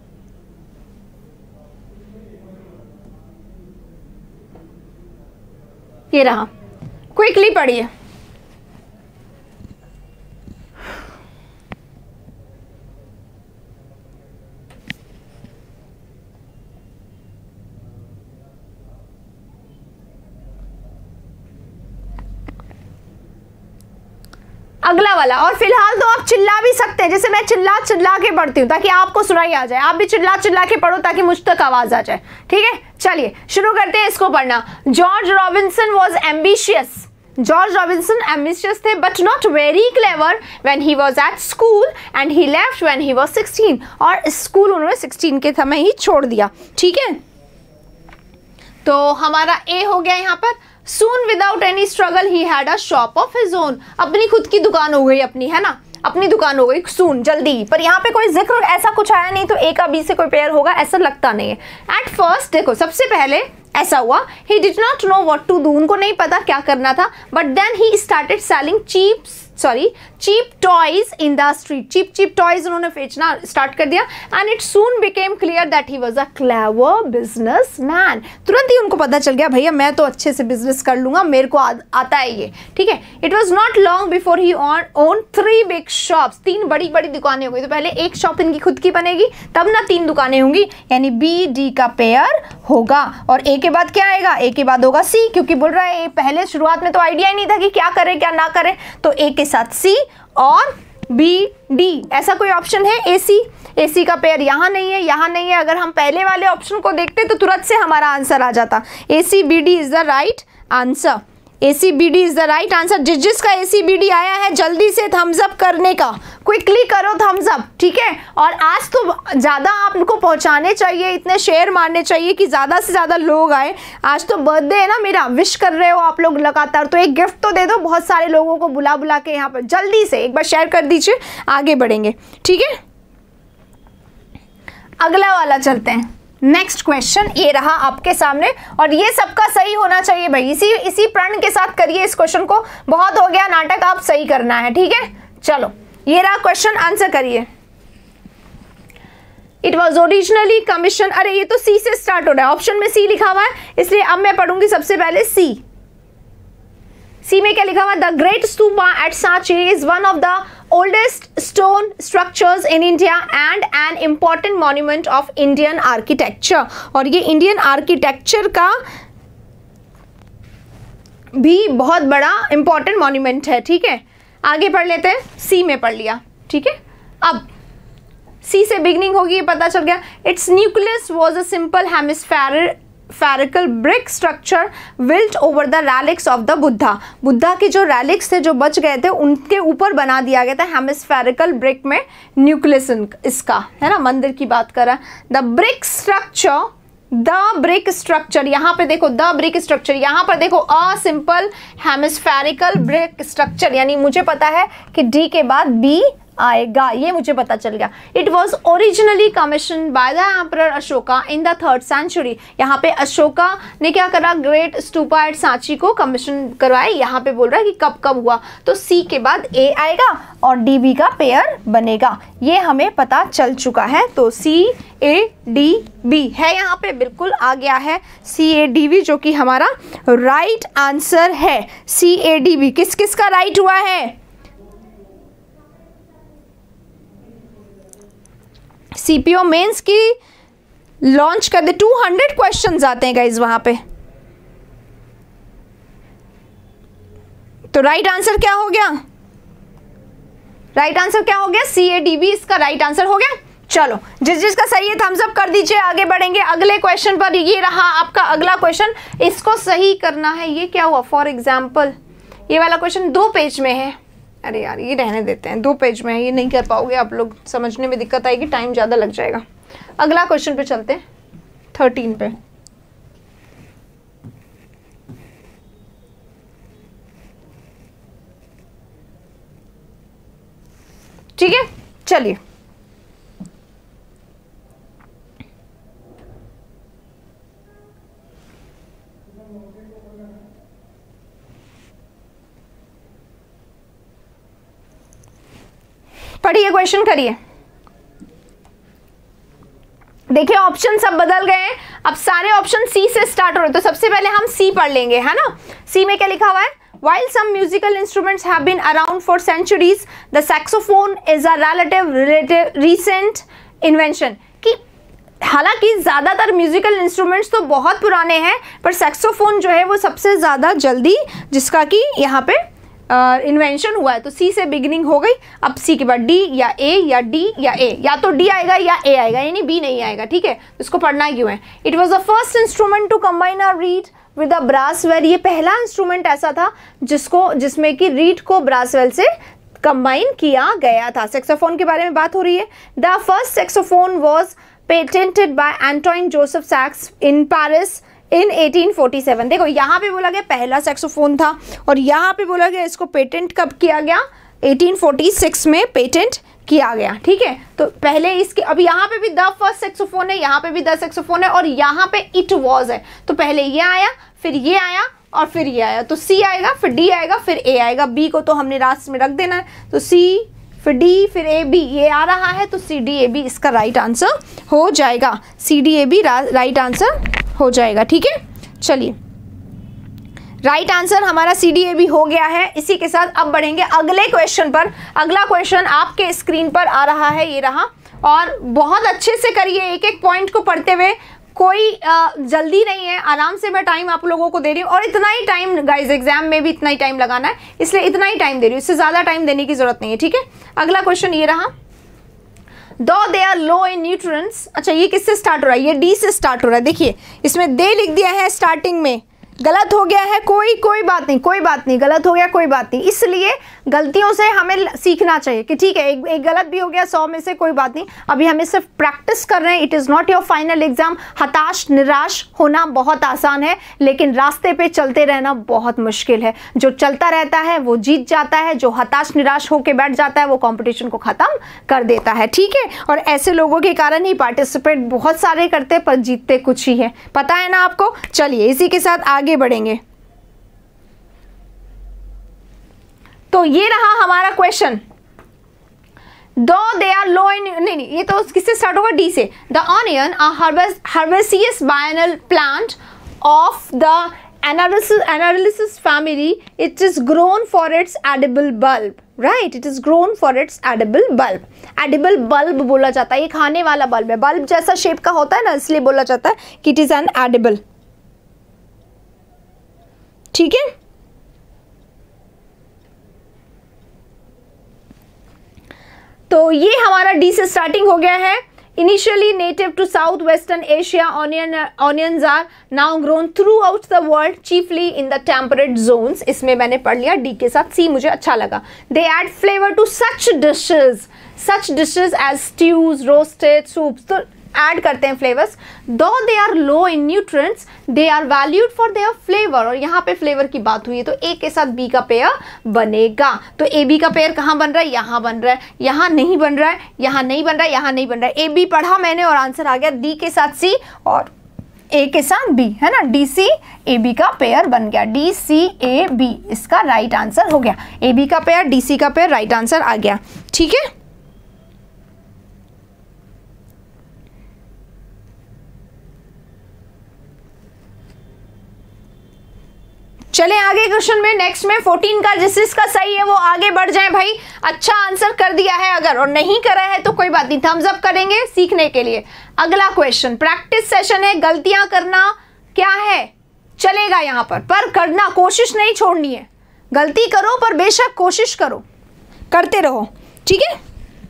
ये रहा, क्विकली पढ़िए। अगला वाला, और फिलहाल तो आप चिल्ला भी सकते हैं, जैसे मैं चिल्ला चिल्ला के पढ़ती हूँ ताकि आपको सुनाई आ जाए, आप भी चिल्ला चिल्ला के पढ़ो ताकि मुझ तक आवाज आ जाए, ठीक है। चलिए शुरू करते हैं इसको पढ़ना। George Robinson was ambitious, George Robinson ambitious थे but not very clever when he was at school and he left when he was sixteen, और स्कूल उन्होंने सिक्सटीन के समय ही छोड़ दिया, ठीक है। तो हमारा ए हो गया यहाँ पर। Soon without any struggle he had a shop of his own, अपनी खुद की दुकान हो गई अपनी, है ना, अपनी दुकान हो गई सून, जल्दी। पर यहाँ पे कोई जिक्र ऐसा कुछ आया नहीं, तो ए का बी से कोई पेयर होगा ऐसा लगता नहीं है। एट फर्स्ट देखो, सबसे पहले ऐसा हुआ, he did not know what to do, उनको नहीं पता क्या करना था, but then he started selling cheap sorry cheap toys in the street, cheap cheap toys उन्होंने बेचना स्टार्ट कर दिया। And it soon became clear that he was a clever businessman, तुरंत ही उनको पता चल गया भैया मैं तो अच्छे से बिजनेस कर लूंगा, मेरे को आ, आता है ये, ठीक है। It was not long before he own three big shops, तीन बड़ी बड़ी दुकानें हो गई। तो पहले एक शॉप इनकी खुद की बनेगी, तब ना तीन दुकानें होंगी, यानी बी डी का पेयर होगा। और ए के बाद क्या आएगा? ए के बाद होगा सी, क्योंकि बोल रहा है ए पहले शुरुआत में तो आइडिया ही नहीं था कि क्या करे क्या ना करे, तो ए के साथ सी और बी डी, ऐसा कोई ऑप्शन है? ए सी, ए सी का पेयर यहाँ नहीं है, यहाँ नहीं है। अगर हम पहले वाले ऑप्शन को देखते तो तुरंत से हमारा आंसर आ जाता। A C B D is the right answer, A C B D is the right answer. जिस जिसका ए सी बी डी आया है जल्दी से थम्स अप करने का, क्विकली करो थम्स अप, ठीक है। और आज तो ज़्यादा आपको पहुंचाने चाहिए, इतने शेयर मारने चाहिए कि ज़्यादा से ज़्यादा लोग आए। आज तो बर्थडे है ना मेरा, विश कर रहे हो आप लोग लगातार, तो एक गिफ्ट तो दे दो, बहुत सारे लोगों को बुला बुला के यहाँ पर जल्दी से एक बार शेयर कर दीजिए, आगे बढ़ेंगे, ठीक है। अगला वाला चलते हैं, नेक्स्ट क्वेश्चन ये रहा आपके सामने, और ये सबका सही होना चाहिए भाई, इसी इसी प्रण के साथ करिए इस क्वेश्चन को। बहुत हो गया नाटक, आप सही करना है, ठीक है। चलो ये रहा क्वेश्चन, आंसर करिए। इट वॉज ओरिजिनली कमीशन, अरे ये तो सी से स्टार्ट हो रहा है, ऑप्शन में सी लिखा हुआ है, इसलिए अब मैं पढ़ूंगी सबसे पहले सी। सी में क्या लिखा हुआ है? The great stupa at Sanchi is one of the oldest stone structures in India and an important monument of Indian architecture। और ये इंडियन आर्किटेक्चर का भी बहुत बड़ा इंपॉर्टेंट मॉन्यूमेंट है, ठीक है। आगे पढ़ लेते हैं, सी में पढ़ लिया, ठीक है। अब सी से बिगनिंग होगी, ये पता चल गया। Its nucleus was a simple hemispherical spherical brick structure built over the relics of the Buddha. Buddha के जो रैलिक्स थे जो बच गए थे उनके ऊपर बना दिया गया था हेमिस्फेरिकल ब्रिक में न्यूक्लियस इसका, है ना, मंदिर की बात कर रहा है। The brick structure, the brick structure, यहाँ पे देखो द ब्रिक स्ट्रक्चर, यहाँ पर देखो a simple hemispherical brick structure, यानी मुझे पता है कि डी के बाद बी आएगा, ये मुझे पता चल गया। It was originally commission by the emperor Ashoka in the third century. यहाँ पे अशोका ने क्या करा? ग्रेट स्तूपा एट सांची को कमीशन करवाए। यहाँ पे बोल रहा है कि कब कब हुआ, तो सी के बाद ए आएगा और डी बी का पेयर बनेगा, ये हमें पता चल चुका है। तो सी ए डी बी है, यहाँ पे बिल्कुल आ गया है सी ए डी बी, जो कि हमारा राइट आंसर है। सी ए डी बी किस किस का राइट हुआ है? सीपीओ मेंस की लॉन्च कर दे, दो सौ क्वेश्चंस आते हैं गाइज वहां पे। तो राइट आंसर क्या हो गया? राइट आंसर क्या हो गया? सी ए डी बी इसका राइट आंसर हो गया। चलो जिस जिसका सही है थम्स अप कर दीजिए, आगे बढ़ेंगे अगले क्वेश्चन पर। ये रहा आपका अगला क्वेश्चन, इसको सही करना है। ये क्या हुआ? फॉर एग्जाम्पल ये वाला क्वेश्चन दो पेज में है, अरे यार ये रहने देते हैं, दो पेज में है, ये नहीं कर पाओगे आप लोग, समझने में दिक्कत आएगी, टाइम ज़्यादा लग जाएगा। अगला क्वेश्चन पे चलते हैं, थर्टीन पे। ठीक है, चलिए पढ़िए, क्वेश्चन करिए। देखिए ऑप्शन सब बदल गए हैं, अब सारे ऑप्शन सी से स्टार्ट हो रहे हैं, तो सबसे पहले हम सी पढ़ लेंगे, है ना। सी में क्या लिखा हुआ है? While some musical instruments have been around for centuries, the saxophone is a relative, relative recent invention। कि हालांकि ज़्यादातर म्यूजिकल इंस्ट्रूमेंट्स तो बहुत पुराने हैं, पर सैक्सोफोन जो है वो सबसे ज़्यादा जल्दी जिसका कि यहाँ पे इन्वेंशन uh, हुआ है। तो सी से बिगिनिंग हो गई। अब सी के बाद डी या ए या डी या ए, या तो डी आएगा या ए आएगा, यानी बी नहीं आएगा, ठीक है। इसको पढ़ना क्यों है? It was the first instrument to combine a reed with a brass bell. ये पहला इंस्ट्रूमेंट ऐसा था जिसको जिसमें कि रीड को ब्रासवेल से कंबाइन किया गया था। सैक्सोफोन के बारे में बात हो रही है। The first saxophone was patented by Antoine Joseph Sax in Paris in eighteen forty seven. देखो यहाँ पे बोला गया पहला सैक्सोफोन था, और यहाँ पे बोला गया इसको पेटेंट कब किया गया? एटीन फोर्टी सिक्स में पेटेंट किया गया, ठीक है। तो पहले इसके, अब यहाँ पे भी द फर्स्ट सैक्सोफोन है, यहाँ पे भी द सैक्सोफोन है, और यहाँ पे इट वॉज है। तो पहले ये आया, फिर ये आया, और फिर ये आया। तो सी आएगा, फिर डी आएगा, फिर ए आएगा। बी को तो हमने लास्ट में रख देना है, तो सी फिर डी फिर ए बी, ये आ रहा है, तो सी डी ए बी इसका राइट आंसर हो जाएगा। C D A B right answer हो जाएगा, ठीक है। चलिए राइट आंसर हमारा सी डी ए बी हो गया है। इसी के साथ अब बढ़ेंगे अगले क्वेश्चन पर। अगला क्वेश्चन आपके स्क्रीन पर आ रहा है, ये रहा, और बहुत अच्छे से करिए, एक एक पॉइंट को पढ़ते हुए, कोई आ, जल्दी नहीं है, आराम से मैं टाइम आप लोगों को दे रही हूँ, और इतना ही टाइम गाइज, एग्जाम में भी इतना ही टाइम लगाना है, इसलिए इतना ही टाइम दे रही हूँ, इससे ज़्यादा टाइम देने की जरूरत नहीं है, ठीक है। अगला क्वेश्चन ये रहा, दो they are low in nutrients. अच्छा ये किससे स्टार्ट हो रहा है? ये डी से स्टार्ट हो रहा है। देखिए इसमें दे लिख दिया है स्टार्टिंग में, गलत हो गया है, कोई कोई बात नहीं, कोई बात नहीं, गलत हो गया कोई बात नहीं। इसलिए गलतियों से हमें सीखना चाहिए कि ठीक है एक, एक गलत भी हो गया सौ में से, कोई बात नहीं, अभी हमें सिर्फ प्रैक्टिस कर रहे हैं। It is not your final exam. हताश निराश होना बहुत आसान है, लेकिन रास्ते पे चलते रहना बहुत मुश्किल है। जो चलता रहता है वो जीत जाता है, जो हताश निराश होकर बैठ जाता है वो कॉम्पिटिशन को ख़त्म कर देता है, ठीक है। और ऐसे लोगों के कारण ही पार्टिसिपेट बहुत सारे करते पर जीतते कुछ ही है, पता है ना आपको। चलिए इसी के साथ आगे बढ़ेंगे। तो ये रहा हमारा क्वेश्चन। दो दे आर लो इन, नहीं नहीं ये तो किससे स्टार्ट होगा, डी से। The onion a herbaceous biennial plant of the analysis analysis family, it is grown for its edible bulb, right, it is grown for its edible bulb. Edible bulb बोला जाता है, ये खाने वाला बल्ब है, bulb जैसा shape का होता है ना, इसलिए बोला जाता है कि इट इज एन एडिबल, ठीक है। तो ये हमारा डी से स्टार्टिंग हो गया है। Initially native to south western Asia, onion onions are now grown throughout the world, chiefly in the temperate zones. इसमें मैंने पढ़ लिया डी के साथ। सी मुझे अच्छा लगा। They add flavour to such dishes such dishes as stews, roasted soups, तो ऐड करते हैं flavours. Though they are low in nutrients, they are valued for their flavour. और यहाँ पे फ्लेवर की बात हुई है तो ए के साथ बी का पेयर बनेगा। तो ए बी का पेयर कहाँ बन रहा है, यहाँ बन रहा है, यहाँ नहीं बन रहा है, यहाँ नहीं बन रहा है, यहाँ नहीं बन रहा है। ए बी पढ़ा मैंने और आंसर आ गया डी के साथ सी और ए के साथ बी, है ना। डी सी ए बी का पेयर बन गया, डी सी ए बी इसका राइट आंसर हो गया। ए बी का पेयर डी सी का पेयर राइट आंसर आ गया, ठीक है। चले आगे क्वेश्चन में, नेक्स्ट में फोर्टीन का जिस जिसका सही है वो आगे बढ़ जाए भाई। अच्छा आंसर कर दिया है अगर, और नहीं करा है तो कोई बात नहीं, थम्स अप करेंगे सीखने के लिए। अगला क्वेश्चन प्रैक्टिस सेशन है, गलतियां करना क्या है चलेगा यहाँ पर, पर करना कोशिश नहीं छोड़नी है। गलती करो पर बेशक कोशिश करो, करते रहो, ठीक है।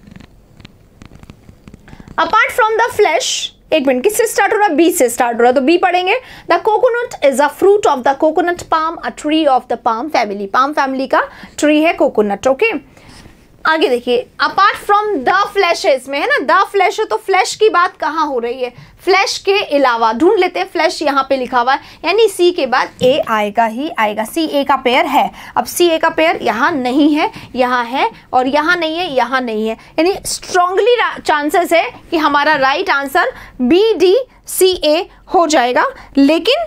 अपार्ट फ्रॉम द फ्लैश, एक मिनट किससे स्टार्ट हो रहा है, बी से स्टार्ट हो रहा है तो बी पढ़ेंगे। The coconut is a fruit of the coconut palm, a tree of the palm family. Palm family का ट्री है कोकोनट, ओके। आगे देखिए, अपार्ट फ्रॉम द फ्लैशेस में है ना, द फ्लैश है तो फ्लैश की बात कहाँ हो रही है, फ्लैश के अलावा ढूंढ लेते हैं। फ्लैश यहाँ पे लिखा हुआ है, यानी सी के बाद ए आएगा ही आएगा। सी ए का पेयर है, अब सी ए का पेयर यहाँ नहीं है, यहाँ है, और यहाँ नहीं है, यहाँ नहीं है, यानी स्ट्रांगली चांसेस है कि हमारा right answer B D C A हो जाएगा। लेकिन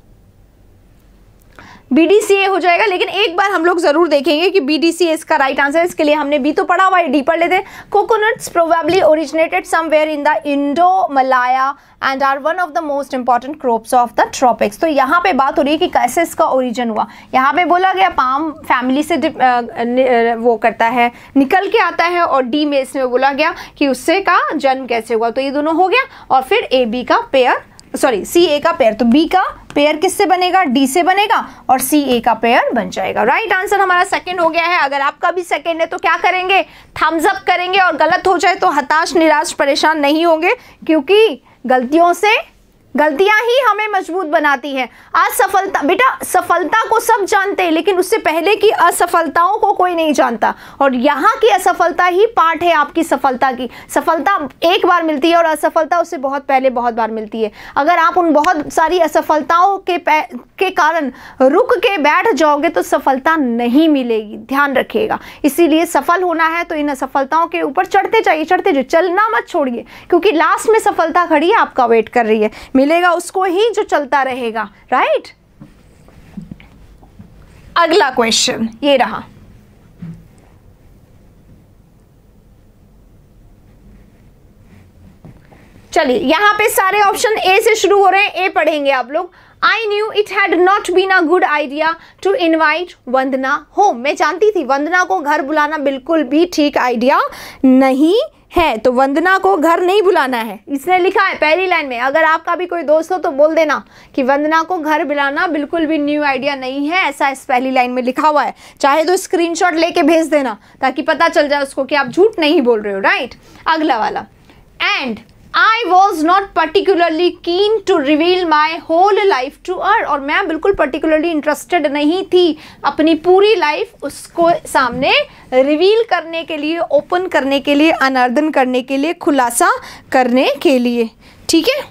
बी डी सी ए हो जाएगा, लेकिन एक बार हम लोग जरूर देखेंगे कि बी डी सी ए इसका राइट आंसर है। इसके लिए हमने बी तो पढ़ा हुआ है, डी पढ़ लेते हैं। Coconuts probably originated somewhere in the Indo Malaya and are one of the most important crops of the tropics. तो यहाँ पे बात हो रही है कि कैसे इसका ओरिजिन हुआ। यहाँ पे बोला गया पाम फैमिली से वो करता है, निकल के आता है, और डी में इसमें बोला गया कि उससे का जन्म कैसे हुआ। तो ये दोनों हो गया, और फिर ए बी का पेयर, सॉरी सी ए का पेयर, तो बी का पेयर किससे बनेगा, डी से बनेगा, और सी ए का पेयर बन जाएगा। राइट आंसर हमारा सेकंड हो गया है। अगर आपका भी सेकंड है तो क्या करेंगे, थम्स अप करेंगे, और गलत हो जाए तो हताश निराश परेशान नहीं होंगे, क्योंकि गलतियों से गलतियां ही हमें मजबूत बनाती हैं। असफलता, बेटा सफलता को सब जानते हैं, लेकिन उससे पहले की असफलताओं को कोई नहीं जानता, और यहाँ की असफलता ही पार्ट है आपकी सफलता की। सफलता एक बार मिलती है और असफलता उससे बहुत पहले बहुत बार मिलती है। अगर आप उन बहुत सारी असफलताओं के के कारण रुक के बैठ जाओगे तो सफलता नहीं मिलेगी, ध्यान रखिएगा। इसीलिए सफल होना है तो इन असफलताओं के ऊपर चढ़ते जाइए, चढ़ते जाइए, चलना मत छोड़िए, क्योंकि लास्ट में सफलता खड़ी है, आपका वेट कर रही है, मिलेगा उसको ही जो चलता रहेगा। राइट, अगला क्वेश्चन ये रहा। चलिए यहां पे सारे ऑप्शन ए से शुरू हो रहे हैं, ए पढ़ेंगे आप लोग। I knew it had not been a good idea to invite Vandana home। मैं जानती थी वंदना को घर बुलाना बिल्कुल भी ठीक आइडिया नहीं है, तो वंदना को घर नहीं बुलाना है। इसने लिखा है पहली लाइन में, अगर आपका भी कोई दोस्त हो तो बोल देना कि वंदना को घर बुलाना बिल्कुल भी न्यू आइडिया नहीं है, ऐसा इस पहली लाइन में लिखा हुआ है। चाहे तो स्क्रीनशॉट लेके भेज देना ताकि पता चल जाए उसको कि आप झूठ नहीं बोल रहे हो। राइट, अगला वाला, and I was not particularly keen to reveal my whole life to her, और मैं बिल्कुल पर्टिकुलरली इंटरेस्टेड नहीं थी अपनी पूरी लाइफ उसको सामने रिवील करने के लिए, ओपन करने के लिए, अनार्दन करने के लिए, खुलासा करने के लिए। ठीक है,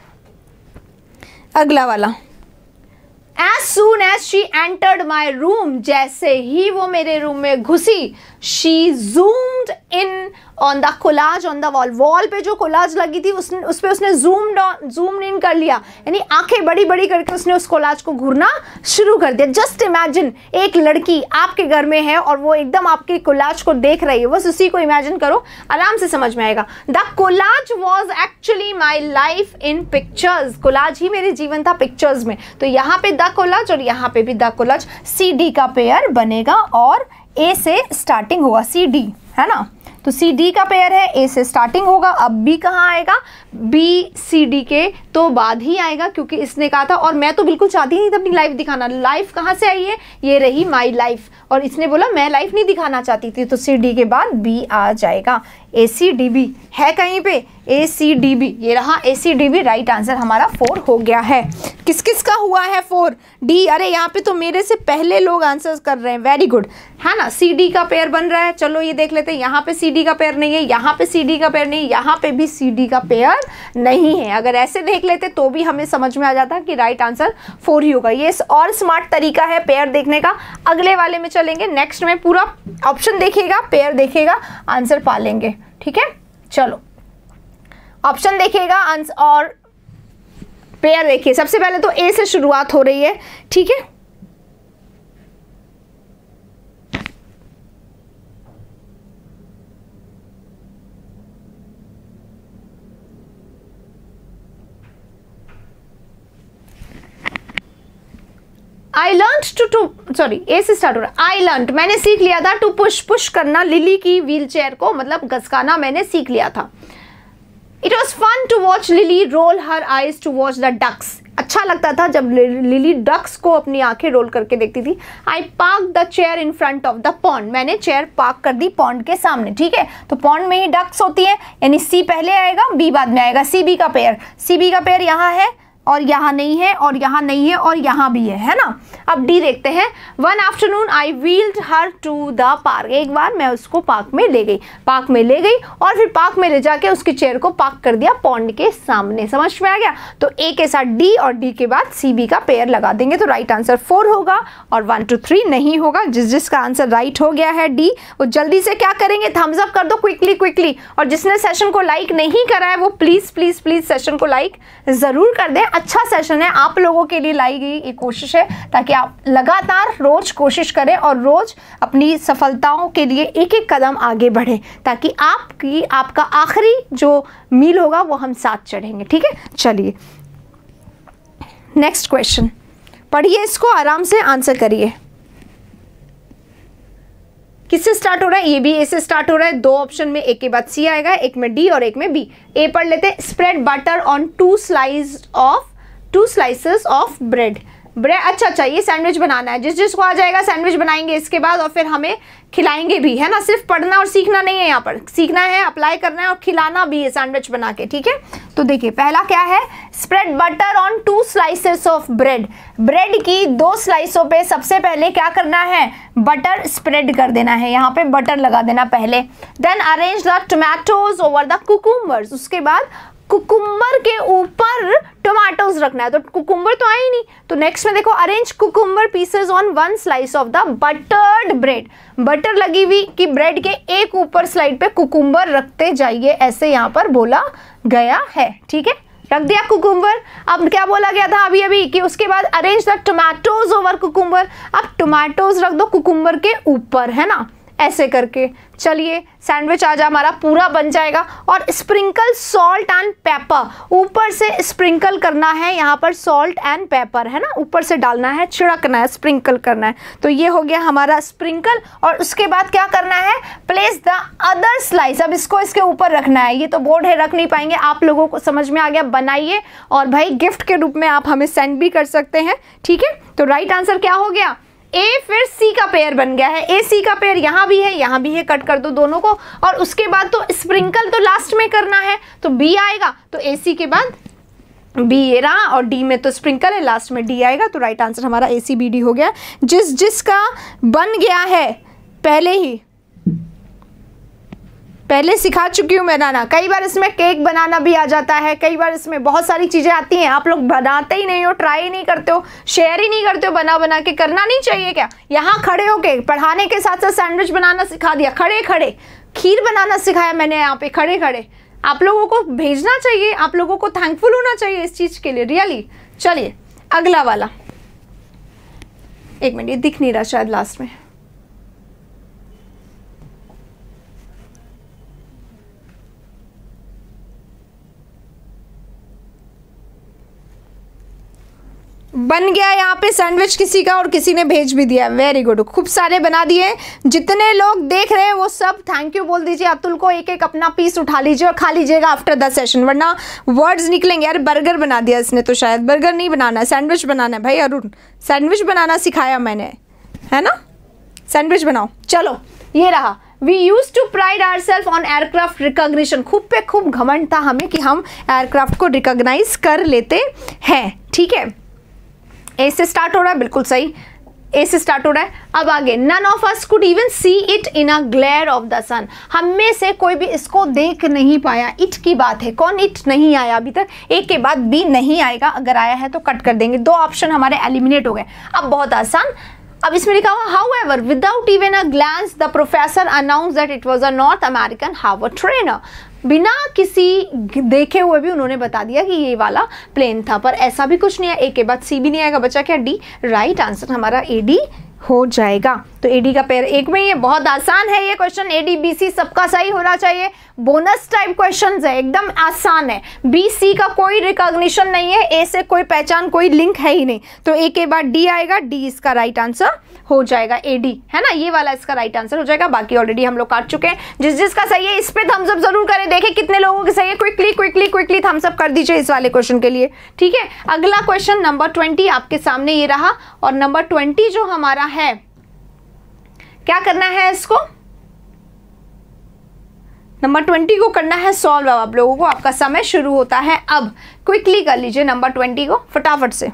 अगला वाला, As soon as she entered my room, जैसे ही वो मेरे रूम में घुसी, she zoomed in on the collage on the wall, wall पे जो कोलाज लगी थी उसने उस पे उसने zoomed on zoomed in कर लिया, यानी आंखें बड़ी बड़ी करके उसने उस कोलाज को घूरना शुरू कर दिया। जस्ट इमेजिन, एक लड़की आपके घर में है और वो एकदम आपके कोलाज को देख रही है, बस उसी को इमेजिन करो, आराम से समझ में आएगा। The collage was actually my life in pictures, collage ही मेरे जीवन था पिक्चर्स में। तो यहाँ पे द कोलाज और यहाँ पे भी द कोलाज, सी डी का पेयर बनेगा और ए से स्टार्टिंग होगा, सी डी है ना, तो सी डी का पेयर है, ए से स्टार्टिंग होगा। अब बी कहाँ आएगा, बी सी डी के तो बाद ही आएगा, क्योंकि इसने कहा था, और मैं तो बिल्कुल चाहती नहीं थी अपनी लाइफ दिखाना। लाइफ कहाँ से आई है, ये रही माई लाइफ, और इसने बोला मैं लाइफ नहीं दिखाना चाहती थी, तो सी डी के बाद बी आ जाएगा। ए सी डी बी है कहीं पे, ए सी डी बी, ये रहा A C D B, right answer हमारा फोर हो गया है। किस किस का हुआ है फोर, डी, अरे यहाँ पे तो मेरे से पहले लोग आंसर कर रहे हैं, वेरी गुड, है ना। सी डी का पेयर बन रहा है, चलो ये देख लेते हैं, यहाँ पे सी डी का पेयर नहीं है, यहाँ पे सी डी का पेयर नहीं, यहाँ पे भी सी डी का पेयर नहीं है। अगर ऐसे देख लेते तो भी हमें समझ में आ जाता कि राइट आंसर फोर ही होगा। ये और स्मार्ट तरीका है पेयर देखने का, अगले वाले में चलेंगे, नेक्स्ट में पूरा ऑप्शन देखेगा, पेयर देखेगा, आंसर पा लेंगे। ठीक है, चलो ऑप्शन देखेगा आंसर और पेयर देखिए। सबसे पहले तो ए से शुरुआत हो रही है, ठीक है, I learn to to sorry A से स्टार्ट हो रहा है। आई लर्न, मैंने सीख लिया था, टू पुश, पुश करना लिली की व्हील चेयर को, मतलब घसकाना मैंने सीख लिया था। It was fun to watch Lily roll her eyes to watch the ducks, अच्छा लगता था जब लिली डक्स को अपनी आंखें रोल करके देखती थी। I park the chair in front of the pond, मैंने चेयर पार्क कर दी पॉन्ड के सामने। ठीक है, तो पॉन्ड में ही डक्स होती है, यानी सी पहले आएगा, बी बाद में आएगा। सी बी का पेयर, सी बी का पेयर यहाँ है और यहाँ नहीं है और यहाँ नहीं है और यहाँ भी है, है ना। अब डी देखते हैं। One afternoon I wheeled her to the park, एक बार मैं उसको पार्क में ले गई, पार्क में ले गई और फिर पार्क में ले जाके उसके चेयर को पार्क कर दिया पॉन्ड के सामने। समझ में आ गया, तो ए के साथ डी और डी के बाद सी बी का पेयर लगा देंगे, तो राइट आंसर फोर होगा और वन टू थ्री नहीं होगा। जिस जिसका आंसर राइट हो गया है डी, वो जल्दी से क्या करेंगे, थम्स अप कर दो क्विकली क्विकली, और जिसने सेशन को लाइक नहीं करा है वो प्लीज प्लीज प्लीज सेशन को लाइक जरूर कर दें। अच्छा सेशन है, आप लोगों के लिए लाई गई एक कोशिश है, ताकि आप लगातार रोज कोशिश करें और रोज अपनी सफलताओं के लिए एक एक कदम आगे बढ़े, ताकि आपकी आपका आखिरी जो मील होगा वो हम साथ चढ़ेंगे। ठीक है, चलिए नेक्स्ट क्वेश्चन पढ़िए, इसको आराम से आंसर करिए। किससे स्टार्ट हो रहा है, ये भी ए से स्टार्ट हो रहा है। दो ऑप्शन में एक के बाद सी आएगा, एक में डी और एक में बी। ए पढ़ लेते हैं। Spread butter on two slice of two slices of bread, bread, अच्छा अच्छा ये सैंडविच बनाना है, जिस जिसको आ जाएगा सैंडविच बनाएंगे इसके बाद और फिर हमें खिलाएंगे भी, है ना। सिर्फ पढ़ना और सीखना नहीं है, यहाँ पर सीखना है, अप्लाई करना है और खिलाना भी है सैंडविच बना के। ठीक है, तो देखिए पहला क्या है, spread butter on two slices of bread, bread की दो स्लाइसों पे सबसे पहले क्या करना है, बटर स्प्रेड कर देना है, यहाँ पे बटर लगा देना पहले। Then arrange the tomatoes over the cucumbers, उसके बाद कुकुम्बर के ऊपर टोमेटोज रखना है, तो कुकुम्बर तो आए ही नहीं, तो नेक्स्ट में देखो arrange cucumber pieces on one slice of the buttered bread, butter लगी हुई कि ब्रेड के एक ऊपर स्लाइड पे कुकुम्बर रखते जाइए, ऐसे यहाँ पर बोला गया है। ठीक है, रख दिया कुकुम्बर। अब क्या बोला गया था अभी अभी कि उसके बाद arrange the tomatoes over cucumber, अब टोमेटोज रख दो कुकुम्बर के ऊपर, है ना, ऐसे करके। चलिए सैंडविच आज हमारा पूरा बन जाएगा। और स्प्रिंकल सॉल्ट एंड पेपर, ऊपर से स्प्रिंकल करना है, यहाँ पर सॉल्ट एंड पेपर, है ना, ऊपर से डालना है, छिड़कना है, स्प्रिंकल करना है। तो ये हो गया हमारा स्प्रिंकल। और उसके बाद क्या करना है, प्लेस द अदर स्लाइस, अब इसको इसके ऊपर रखना है। ये तो बोर्ड है, रख नहीं पाएंगे, आप लोगों को समझ में आ गया, बनाइए और भाई गिफ्ट के रूप में आप हमें सेंड भी कर सकते हैं। ठीक है, तो राइट आंसर क्या हो गया, ए फिर सी का पेयर बन गया है, ए सी का पेयर यहाँ भी है यहाँ भी है, कट कर दो दोनों को। और उसके बाद तो स्प्रिंकल तो लास्ट में करना है, तो बी आएगा, तो ए सी के बाद बी ये रहा, और डी में तो स्प्रिंकल है, लास्ट में डी आएगा। तो राइट आंसर हमारा ए सी बी डी हो गया। जिस जिसका बन गया है पहले ही, पहले सिखा चुकी हूँ मैं बनाना। कई बार इसमें केक बनाना भी आ जाता है, कई बार इसमें बहुत सारी चीज़ें आती हैं, आप लोग बनाते ही नहीं हो, ट्राई ही नहीं करते हो, शेयर ही नहीं करते हो बना बना के। करना नहीं चाहिए क्या? यहाँ खड़े होके पढ़ाने के साथ साथ सैंडविच बनाना सिखा दिया, खड़े खड़े खीर बनाना सिखाया मैंने यहाँ पे खड़े खड़े। आप लोगों को भेजना चाहिए, आप लोगों को थैंकफुल होना चाहिए इस चीज़ के लिए, रियली। चलिए अगला वाला, एक मिनट ये दिख नहीं रहा शायद लास्ट में। बन गया यहाँ पे सैंडविच किसी का, और किसी ने भेज भी दिया। वेरी गुड, खूब सारे बना दिए। जितने लोग देख रहे हैं वो सब थैंक यू बोल दीजिए अतुल को, एक एक अपना पीस उठा लीजिए और खा लीजिएगा आफ्टर द सेशन, वरना वर्ड्स निकलेंगे। यार बर्गर बना दिया इसने तो, शायद बर्गर नहीं बनाना है, सैंडविच बनाना है भाई अरुण, सैंडविच बनाना सिखाया मैंने, है ना? सैंडविच बनाओ। चलो ये रहा, we use to pride our self on aircraft recognition. खूब पे खूब घमंड था हमें कि हम एयरक्राफ्ट को रिकॉग्नाइज कर लेते हैं। ठीक है, ए से स्टार्ट हो रहा है, बिल्कुल सही, ए से स्टार्ट हो रहा है। अब आगे, none of us could even see it in a glare of the sun. हम में से कोई भी इसको देख नहीं पाया। इट की बात है, कौन इट नहीं आया अभी तक? ए के बाद बी नहीं आएगा, अगर आया है तो कट कर देंगे। दो ऑप्शन हमारे एलिमिनेट हो गए। अब बहुत आसान, अब इसमें लिखा हुआ however without even a glance the professor announce that it was a North American Harvard trainer. बिना किसी देखे हुए भी उन्होंने बता दिया कि ये वाला प्लेन था, पर ऐसा भी कुछ नहीं है। ए के बाद सी भी नहीं आएगा, बचा क्या? डी। राइट आंसर हमारा ए डी हो जाएगा। तो ए डी का पेयर एक में ही है। बहुत आसान है ये question, A D B C सबका सही होना चाहिए। बोनस टाइप क्वेश्चंस है, एकदम आसान है। बी सी का कोई रिकॉग्निशन नहीं है, ए से कोई पहचान, कोई लिंक है ही नहीं। तो ए के बाद डी आएगा, डी इसका राइट आंसर हो जाएगा, ए डी, है ना? ये वाला इसका राइट आंसर हो जाएगा। बाकी ऑलरेडी हम लोग काट चुके हैं। जिस जिसका सही है इस पे थम्स अप जरूर करें, देखें कितने लोगों के सही है। Quickly quickly quickly thumbs up कर दीजिए इस वाले क्वेश्चन के लिए। ठीक है, अगला क्वेश्चन नंबर ट्वेंटी आपके सामने ये रहा, और नंबर ट्वेंटी जो हमारा है, क्या करना है इसको? नंबर ट्वेंटी को करना है सॉल्व। आप लोगों को आपका समय शुरू होता है अब। क्विकली कर लीजिए नंबर ट्वेंटी को फटाफट से।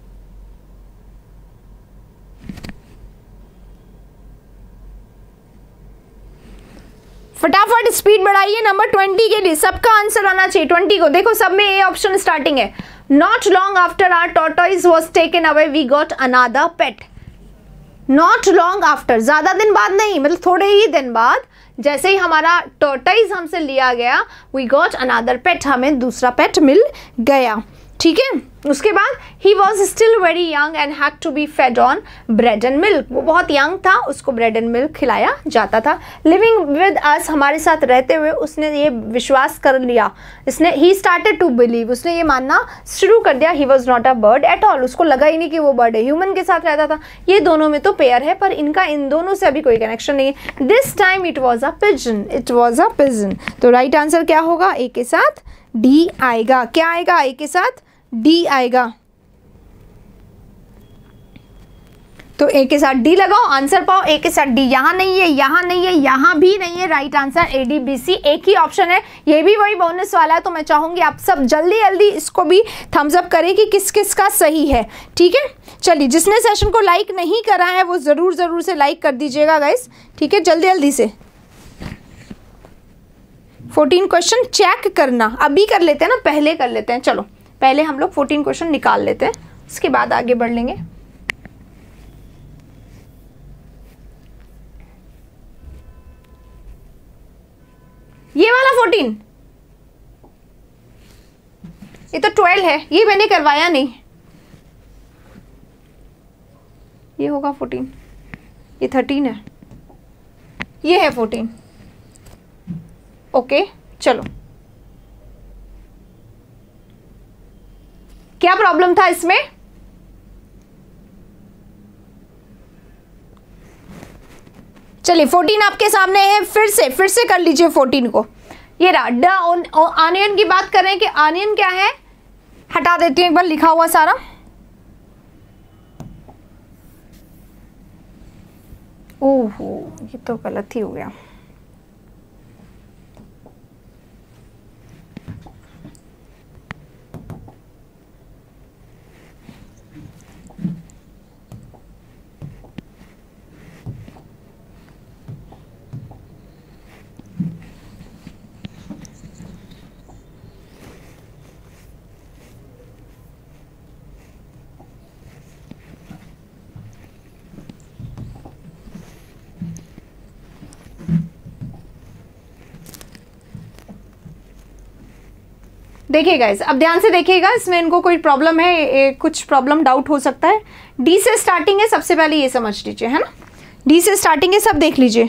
फटाफट स्पीड बढ़ाइए नंबर ट्वेंटी के लिए, सबका आंसर आना चाहिए। ट्वेंटी को देखो, सब में ए ऑप्शन स्टार्टिंग है। Not long after our tortoise was taken away we got another pet. Not long after, ज्यादा दिन बाद नहीं, मतलब थोड़े ही दिन बाद, जैसे ही हमारा टॉर्टोइज हमसे लिया गया, वी गॉट अनदर पेट, हमें दूसरा पेट मिल गया। ठीक है, उसके बाद he was still very young and had to be fed on bread and milk. वो बहुत यंग था, उसको ब्रेड एंड मिल्क खिलाया जाता था। लिविंग विद अस, हमारे साथ रहते हुए उसने ये विश्वास कर लिया, इसने ही स्टार्टेड टू बिलीव, उसने ये मानना शुरू कर दिया, he was not a bird at all, उसको लगा ही नहीं कि वो बर्ड है। ह्यूमन के साथ रहता था। ये दोनों में तो पेयर है, पर इनका इन दोनों से अभी कोई कनेक्शन नहीं है। This time it was a pigeon, it was a pigeon. तो राइट आंसर क्या होगा? ए के साथ डी आएगा। क्या आएगा? ए के साथ डी आएगा। तो ए के साथ डी लगाओ, आंसर पाओ। ए के साथ डी, यहां नहीं है, यहां नहीं है, यहां भी नहीं है। Right answer A D B C, एक ही ऑप्शन है। ये भी वही बोनस वाला है। तो मैं चाहूंगी आप सब जल्दी जल्दी इसको भी थम्स अप करें कि किस किस का सही है। ठीक है, चलिए, जिसने सेशन को लाइक नहीं करा है वो जरूर जरूर से लाइक कर दीजिएगा गाइस। ठीक है, जल्दी जल्दी से। फोर्टीन क्वेश्चन चेक करना अभी कर लेते हैं ना, पहले कर लेते हैं। चलो पहले हम लोग फोर्टीन क्वेश्चन निकाल लेते हैं, उसके बाद आगे बढ़ लेंगे। ये वाला फोर्टीन, ये तो ट्वेल्व है, ये मैंने करवाया नहीं। ये होगा फोर्टीन, ये थर्टीन है, ये है फोर्टीन। ओके चलो, क्या प्रॉब्लम था इसमें? चलिए फोर्टीन आपके सामने है, फिर से फिर से कर लीजिए फोर्टीन को। ये रहा ड आनियन की बात कर रहे हैं कि आनियन क्या है, हटा देती हूँ एक बार लिखा हुआ सारा। ओहो, ये तो गलत ही हो गया। देखिए गाइस, अब ध्यान से देखिएगा, इसमें इनको कोई प्रॉब्लम है, ए, कुछ प्रॉब्लम डाउट हो सकता है। डी से स्टार्टिंग है, सबसे पहले ये समझ लीजिए, है ना। डी से स्टार्टिंग है, सब देख लीजिए।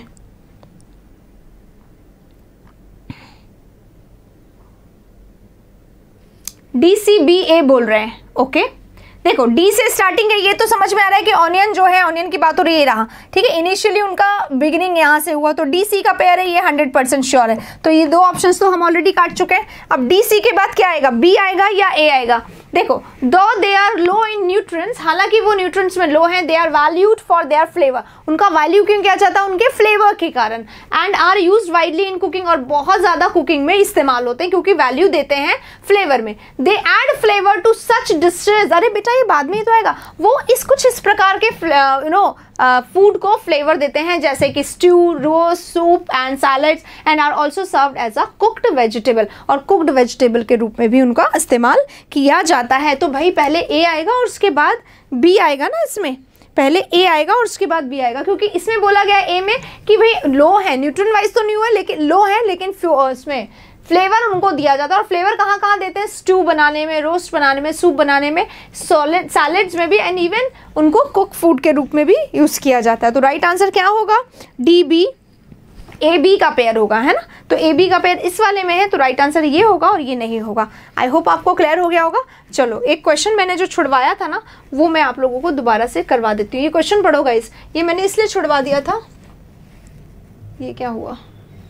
डी सी बी ए बोल रहे हैं, ओके। देखो डी से स्टार्टिंग है, ये तो समझ में आ रहा है कि ऑनियन जो है, ऑनियन की बात हो रही है, ये रहा, ठीक है। इनिशियली उनका बिगिनिंग यहाँ से हुआ, तो डी सी का पेयर है, ये हंड्रेड परसेंट श्योर है। तो ये दो ऑप्शंस तो हम ऑलरेडी काट चुके हैं। अब डी सी के बाद क्या आएगा, बी आएगा या ए आएगा। देखो, दो they are low in nutrients, हालांकि वो न्यूट्रिएंट्स में लो हैं, they are valued for their flavour, उनका वैल्यू क्यों किया जाता है, उनके फ्लेवर के कारण। And are used widely in cooking, और बहुत ज्यादा कुकिंग में इस्तेमाल होते हैं क्योंकि वैल्यू देते हैं फ्लेवर में। They add flavour to such dishes, अरे बेटा ये बाद में ही तो आएगा। वो इस कुछ इस प्रकार के यू नो फूड को फ्लेवर देते हैं, जैसे कि stew, roast, soup and salads, and are also served as a cooked vegetable, और कुक्ड वेजिटेबल के रूप में भी उनका इस्तेमाल किया जाता है। तो भाई पहले ए आएगा और उसके बाद बी आएगा ना, इसमें पहले ए आएगा और उसके बाद बी आएगा, क्योंकि इसमें बोला गया ए में कि भाई लो है, न्यूट्रिएंट वाइज तो न्यू है लेकिन लो है, लेकिन इसमें फ्लेवर उनको दिया जाता है। और फ्लेवर कहाँ कहाँ देते हैं, स्ट्यू बनाने में, रोस्ट बनाने में, सूप बनाने में, सॉलिड सैलेड्स में भी, एंड इवन उनको कुक फूड के रूप में भी यूज किया जाता है। तो राइट आंसर क्या होगा, डी बी, ए बी का पेयर होगा, है ना। तो ए बी का पेयर इस वाले में है, तो राइट आंसर ये होगा और ये नहीं होगा। आई होप आपको क्लियर हो गया होगा। चलो, एक क्वेश्चन मैंने जो छुड़वाया था ना, वो मैं आप लोगों को दोबारा से करवा देती हूँ। ये क्वेश्चन पढ़ो गाइस, ये मैंने इसलिए छुड़वा दिया था, ये क्या हुआ,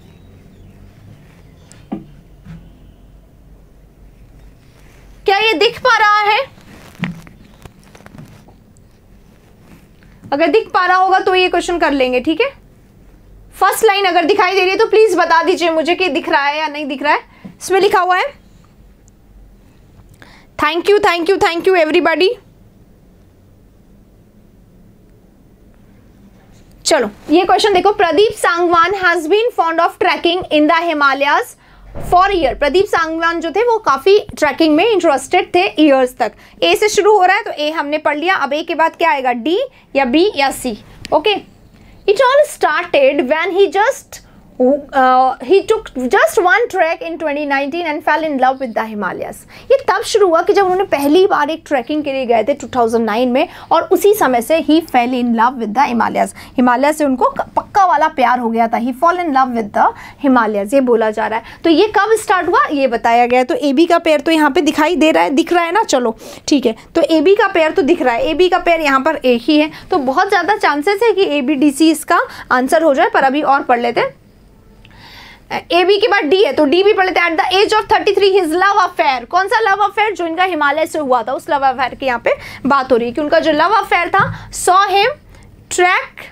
क्या ये दिख पा रहा है? अगर दिख पा रहा होगा तो ये क्वेश्चन कर लेंगे, ठीक है। फर्स्ट लाइन अगर दिखाई दे रही है तो प्लीज बता दीजिए मुझे कि दिख रहा है या नहीं दिख रहा है। इसमें लिखा हुआ है, thank you thank you thank you everybody. चलो ये क्वेश्चन देखो, Pradeep Sangwan has been fond of trekking in the Himalayas for year. Pradeep Sangwan जो थे वो काफी ट्रैकिंग में इंटरेस्टेड थे ईयर्स तक। ए से शुरू हो रहा है तो ए हमने पढ़ लिया। अब ए के बाद क्या आएगा, डी या बी या C, okay. It all started when he just uh, he took just one trek in twenty nineteen and fell in love with the Himalayas। ये तब शुरू हुआ कि जब उन्होंने पहली बार एक ट्रैकिंग के लिए गए थे टू थाउजेंड नाइन में, और उसी समय से he fell in love with the Himalayas। Himalaya से उनको पक्का वाला प्यार हो गया था। he fall in love with the Himalayas, ये बोला जा रहा है। तो ये कब स्टार्ट हुआ ये बताया गया है। तो ए बी का पेयर तो यहाँ पे दिखाई दे रहा है, दिख रहा है ना, चलो ठीक है। तो ए बी का पेयर तो दिख रहा है, ए बी का पेयर यहाँ पर एक ही है, तो बहुत ज़्यादा चांसेस है कि ए बी डी सी इसका आंसर हो जाए। पर अभी और पढ़ लेते हैं। ए बी के बाद डी है तो डी भी पढ़ लेते हैं। At the age of thirty three his love affair, कौन सा लव अफेयर, जो इनका हिमालय से हुआ था, उस लव अफेयर की यहाँ पे बात हो रही है कि उनका जो लव अफेयर था, saw him track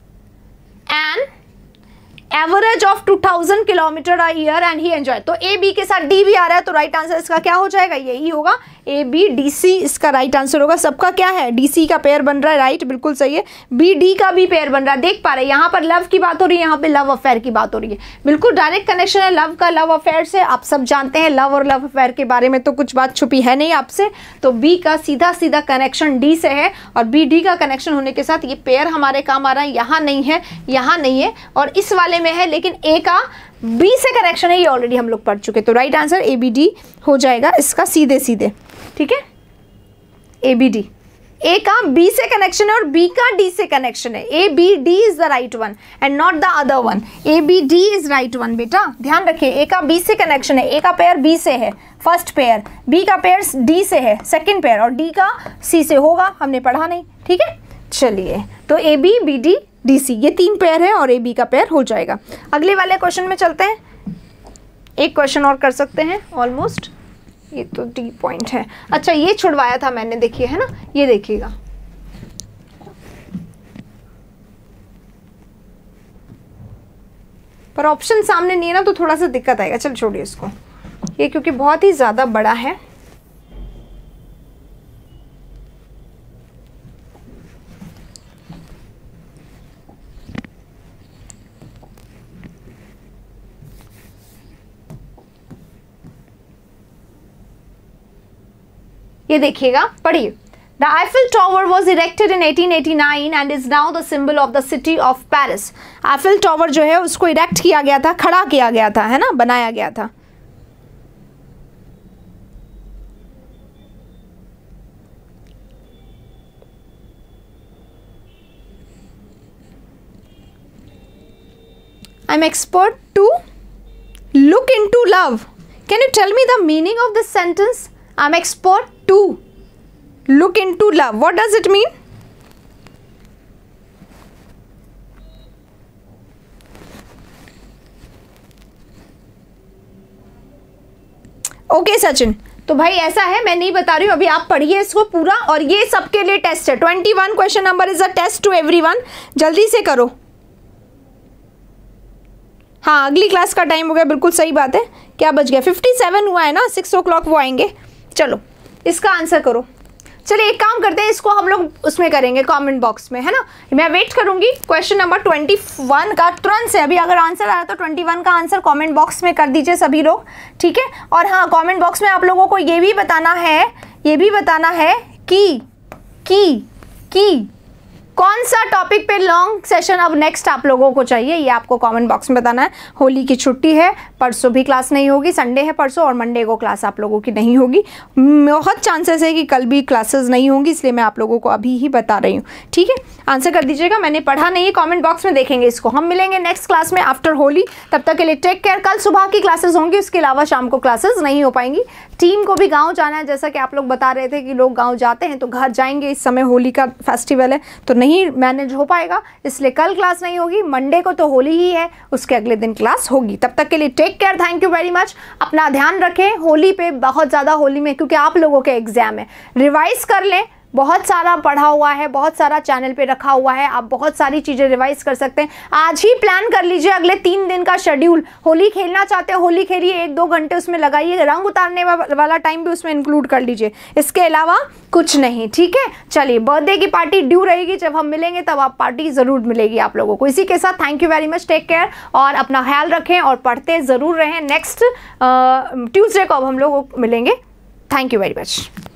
and average of two thousand kilometre a year and he enjoy. तो ए बी के साथ डी भी आ रहा है, तो राइट आंसर इसका क्या हो जाएगा, यही होगा, ए बी डी सी इसका राइट आंसर होगा। सबका क्या है, डी सी का पेयर बन रहा है, राइट बिल्कुल सही है। बी डी का भी पेयर बन रहा है, देख पा रहे हैं यहाँ पर लव की बात हो रही है, यहाँ पे लव अफेयर की बात हो रही है। बिल्कुल डायरेक्ट कनेक्शन है लव का लव अफेयर से, आप सब जानते हैं लव और लव अफेयर के बारे में तो कुछ बात छुपी है नहीं आपसे। तो बी का सीधा सीधा कनेक्शन डी से है, और बी डी का कनेक्शन होने के साथ ये पेयर हमारे काम आ रहा है। यहाँ नहीं है, यहाँ नहीं है, और इस वाले में है, लेकिन ए का बी से कनेक्शन है, ये ऑलरेडी हम लोग पढ़ चुके। तो right answer A B D हो जाएगा इसका सीधे सीधे, ठीक है। ए बी डी, ए का बी से कनेक्शन है और बी का डी से कनेक्शन है। A B D is the right one and not the other one. A B D is right one, बेटा ध्यान रखिए। ए का बी से कनेक्शन है, ए का पेयर बी से है फर्स्ट पेयर, बी का पेयर डी से है सेकंड पेयर, और डी का सी से होगा, हमने पढ़ा नहीं, ठीक है। चलिए, तो A B B D D C ये तीन पेयर है और ए बी का पेयर हो जाएगा। अगले वाले क्वेश्चन में चलते हैं, एक क्वेश्चन और कर सकते हैं ऑलमोस्ट। ये तो डी पॉइंट है, अच्छा ये छुड़वाया था मैंने, देखिए है ना, ये देखिएगा। पर ऑप्शन सामने नहीं है ना तो थोड़ा सा दिक्कत आएगा। चल छोड़िए इसको, ये क्योंकि बहुत ही ज़्यादा बड़ा है। ये देखिएगा, पढ़िए। The Eiffel Tower was erected in eighteen eighty-nine and is now the symbol of the city of Paris. Eiffel Tower जो है उसको इरेक्ट किया गया था, खड़ा किया गया था, है ना, बनाया गया था। I'm expert to look into love. Can you tell me the meaning of this sentence? I'm expert to look into love. What does it mean? Okay Sachin, तो भाई ऐसा है, मैं नहीं बता रही हूँ अभी, आप पढ़िए इसको पूरा। और ये सबके लिए टेस्ट है। Twenty one question number is a test to everyone. जल्दी से करो। हाँ, अगली क्लास का टाइम हो गया, बिल्कुल सही बात है। क्या बच गया? फिफ्टी सेवन हुआ है ना, सिक्स ओ क्लॉक वो आएंगे। चलो इसका आंसर करो। चलिए एक काम करते हैं, इसको हम लोग उसमें करेंगे कमेंट बॉक्स में, है ना। मैं वेट करूंगी क्वेश्चन नंबर ट्वेंटी वन का तुरंत से। अभी अगर आंसर आया तो ट्वेंटी वन का आंसर कमेंट बॉक्स में कर दीजिए सभी लोग, ठीक है। और हाँ, कमेंट बॉक्स में आप लोगों को ये भी बताना है, ये भी बताना है कि कि कि कौन सा टॉपिक पे लॉन्ग सेशन अब नेक्स्ट आप लोगों को चाहिए, ये आपको कमेंट बॉक्स में बताना है। होली की छुट्टी है, परसों भी क्लास नहीं होगी, संडे है परसों, और मंडे को क्लास आप लोगों की नहीं होगी। बहुत चांसेस है कि कल भी क्लासेस नहीं होंगी, इसलिए मैं आप लोगों को अभी ही बता रही हूँ, ठीक है। आंसर कर दीजिएगा। मैंने पढ़ा नहीं है, कॉमेंट बॉक्स में देखेंगे इसको। हम मिलेंगे नेक्स्ट क्लास में आफ्टर होली, तब तक के लिए टेक केयर। कल सुबह की क्लासेस होंगी, उसके अलावा शाम को क्लासेस नहीं हो पाएंगी। टीम को भी गाँव जाना है, जैसा कि आप लोग बता रहे थे कि लोग गाँव जाते हैं तो घर जाएंगे। इस समय होली का फेस्टिवल है तो नहीं मैनेज हो पाएगा, इसलिए कल क्लास नहीं होगी। मंडे को तो होली ही है, उसके अगले दिन क्लास होगी। तब तक के लिए take care, thank you very much. अपना ध्यान रखें होली पे, बहुत ज़्यादा होली में, क्योंकि आप लोगों के एग्जाम है। रिवाइज कर लें, बहुत सारा पढ़ा हुआ है, बहुत सारा चैनल पे रखा हुआ है, आप बहुत सारी चीज़ें रिवाइज कर सकते हैं। आज ही प्लान कर लीजिए अगले तीन दिन का शेड्यूल। होली खेलना चाहते हो, होली खेलिए, एक दो घंटे उसमें लगाइए, रंग उतारने वाला टाइम भी उसमें इंक्लूड कर लीजिए। इसके अलावा कुछ नहीं, ठीक है। चलिए, बर्थडे की पार्टी ड्यू रहेगी, जब हम मिलेंगे तब आप पार्टी ज़रूर मिलेगी आप लोगों को। इसी के साथ thank you very much, take care, और अपना ख्याल रखें और पढ़ते ज़रूर रहें। नेक्स्ट ट्यूसडे को अब हम लोग मिलेंगे। Thank you very much.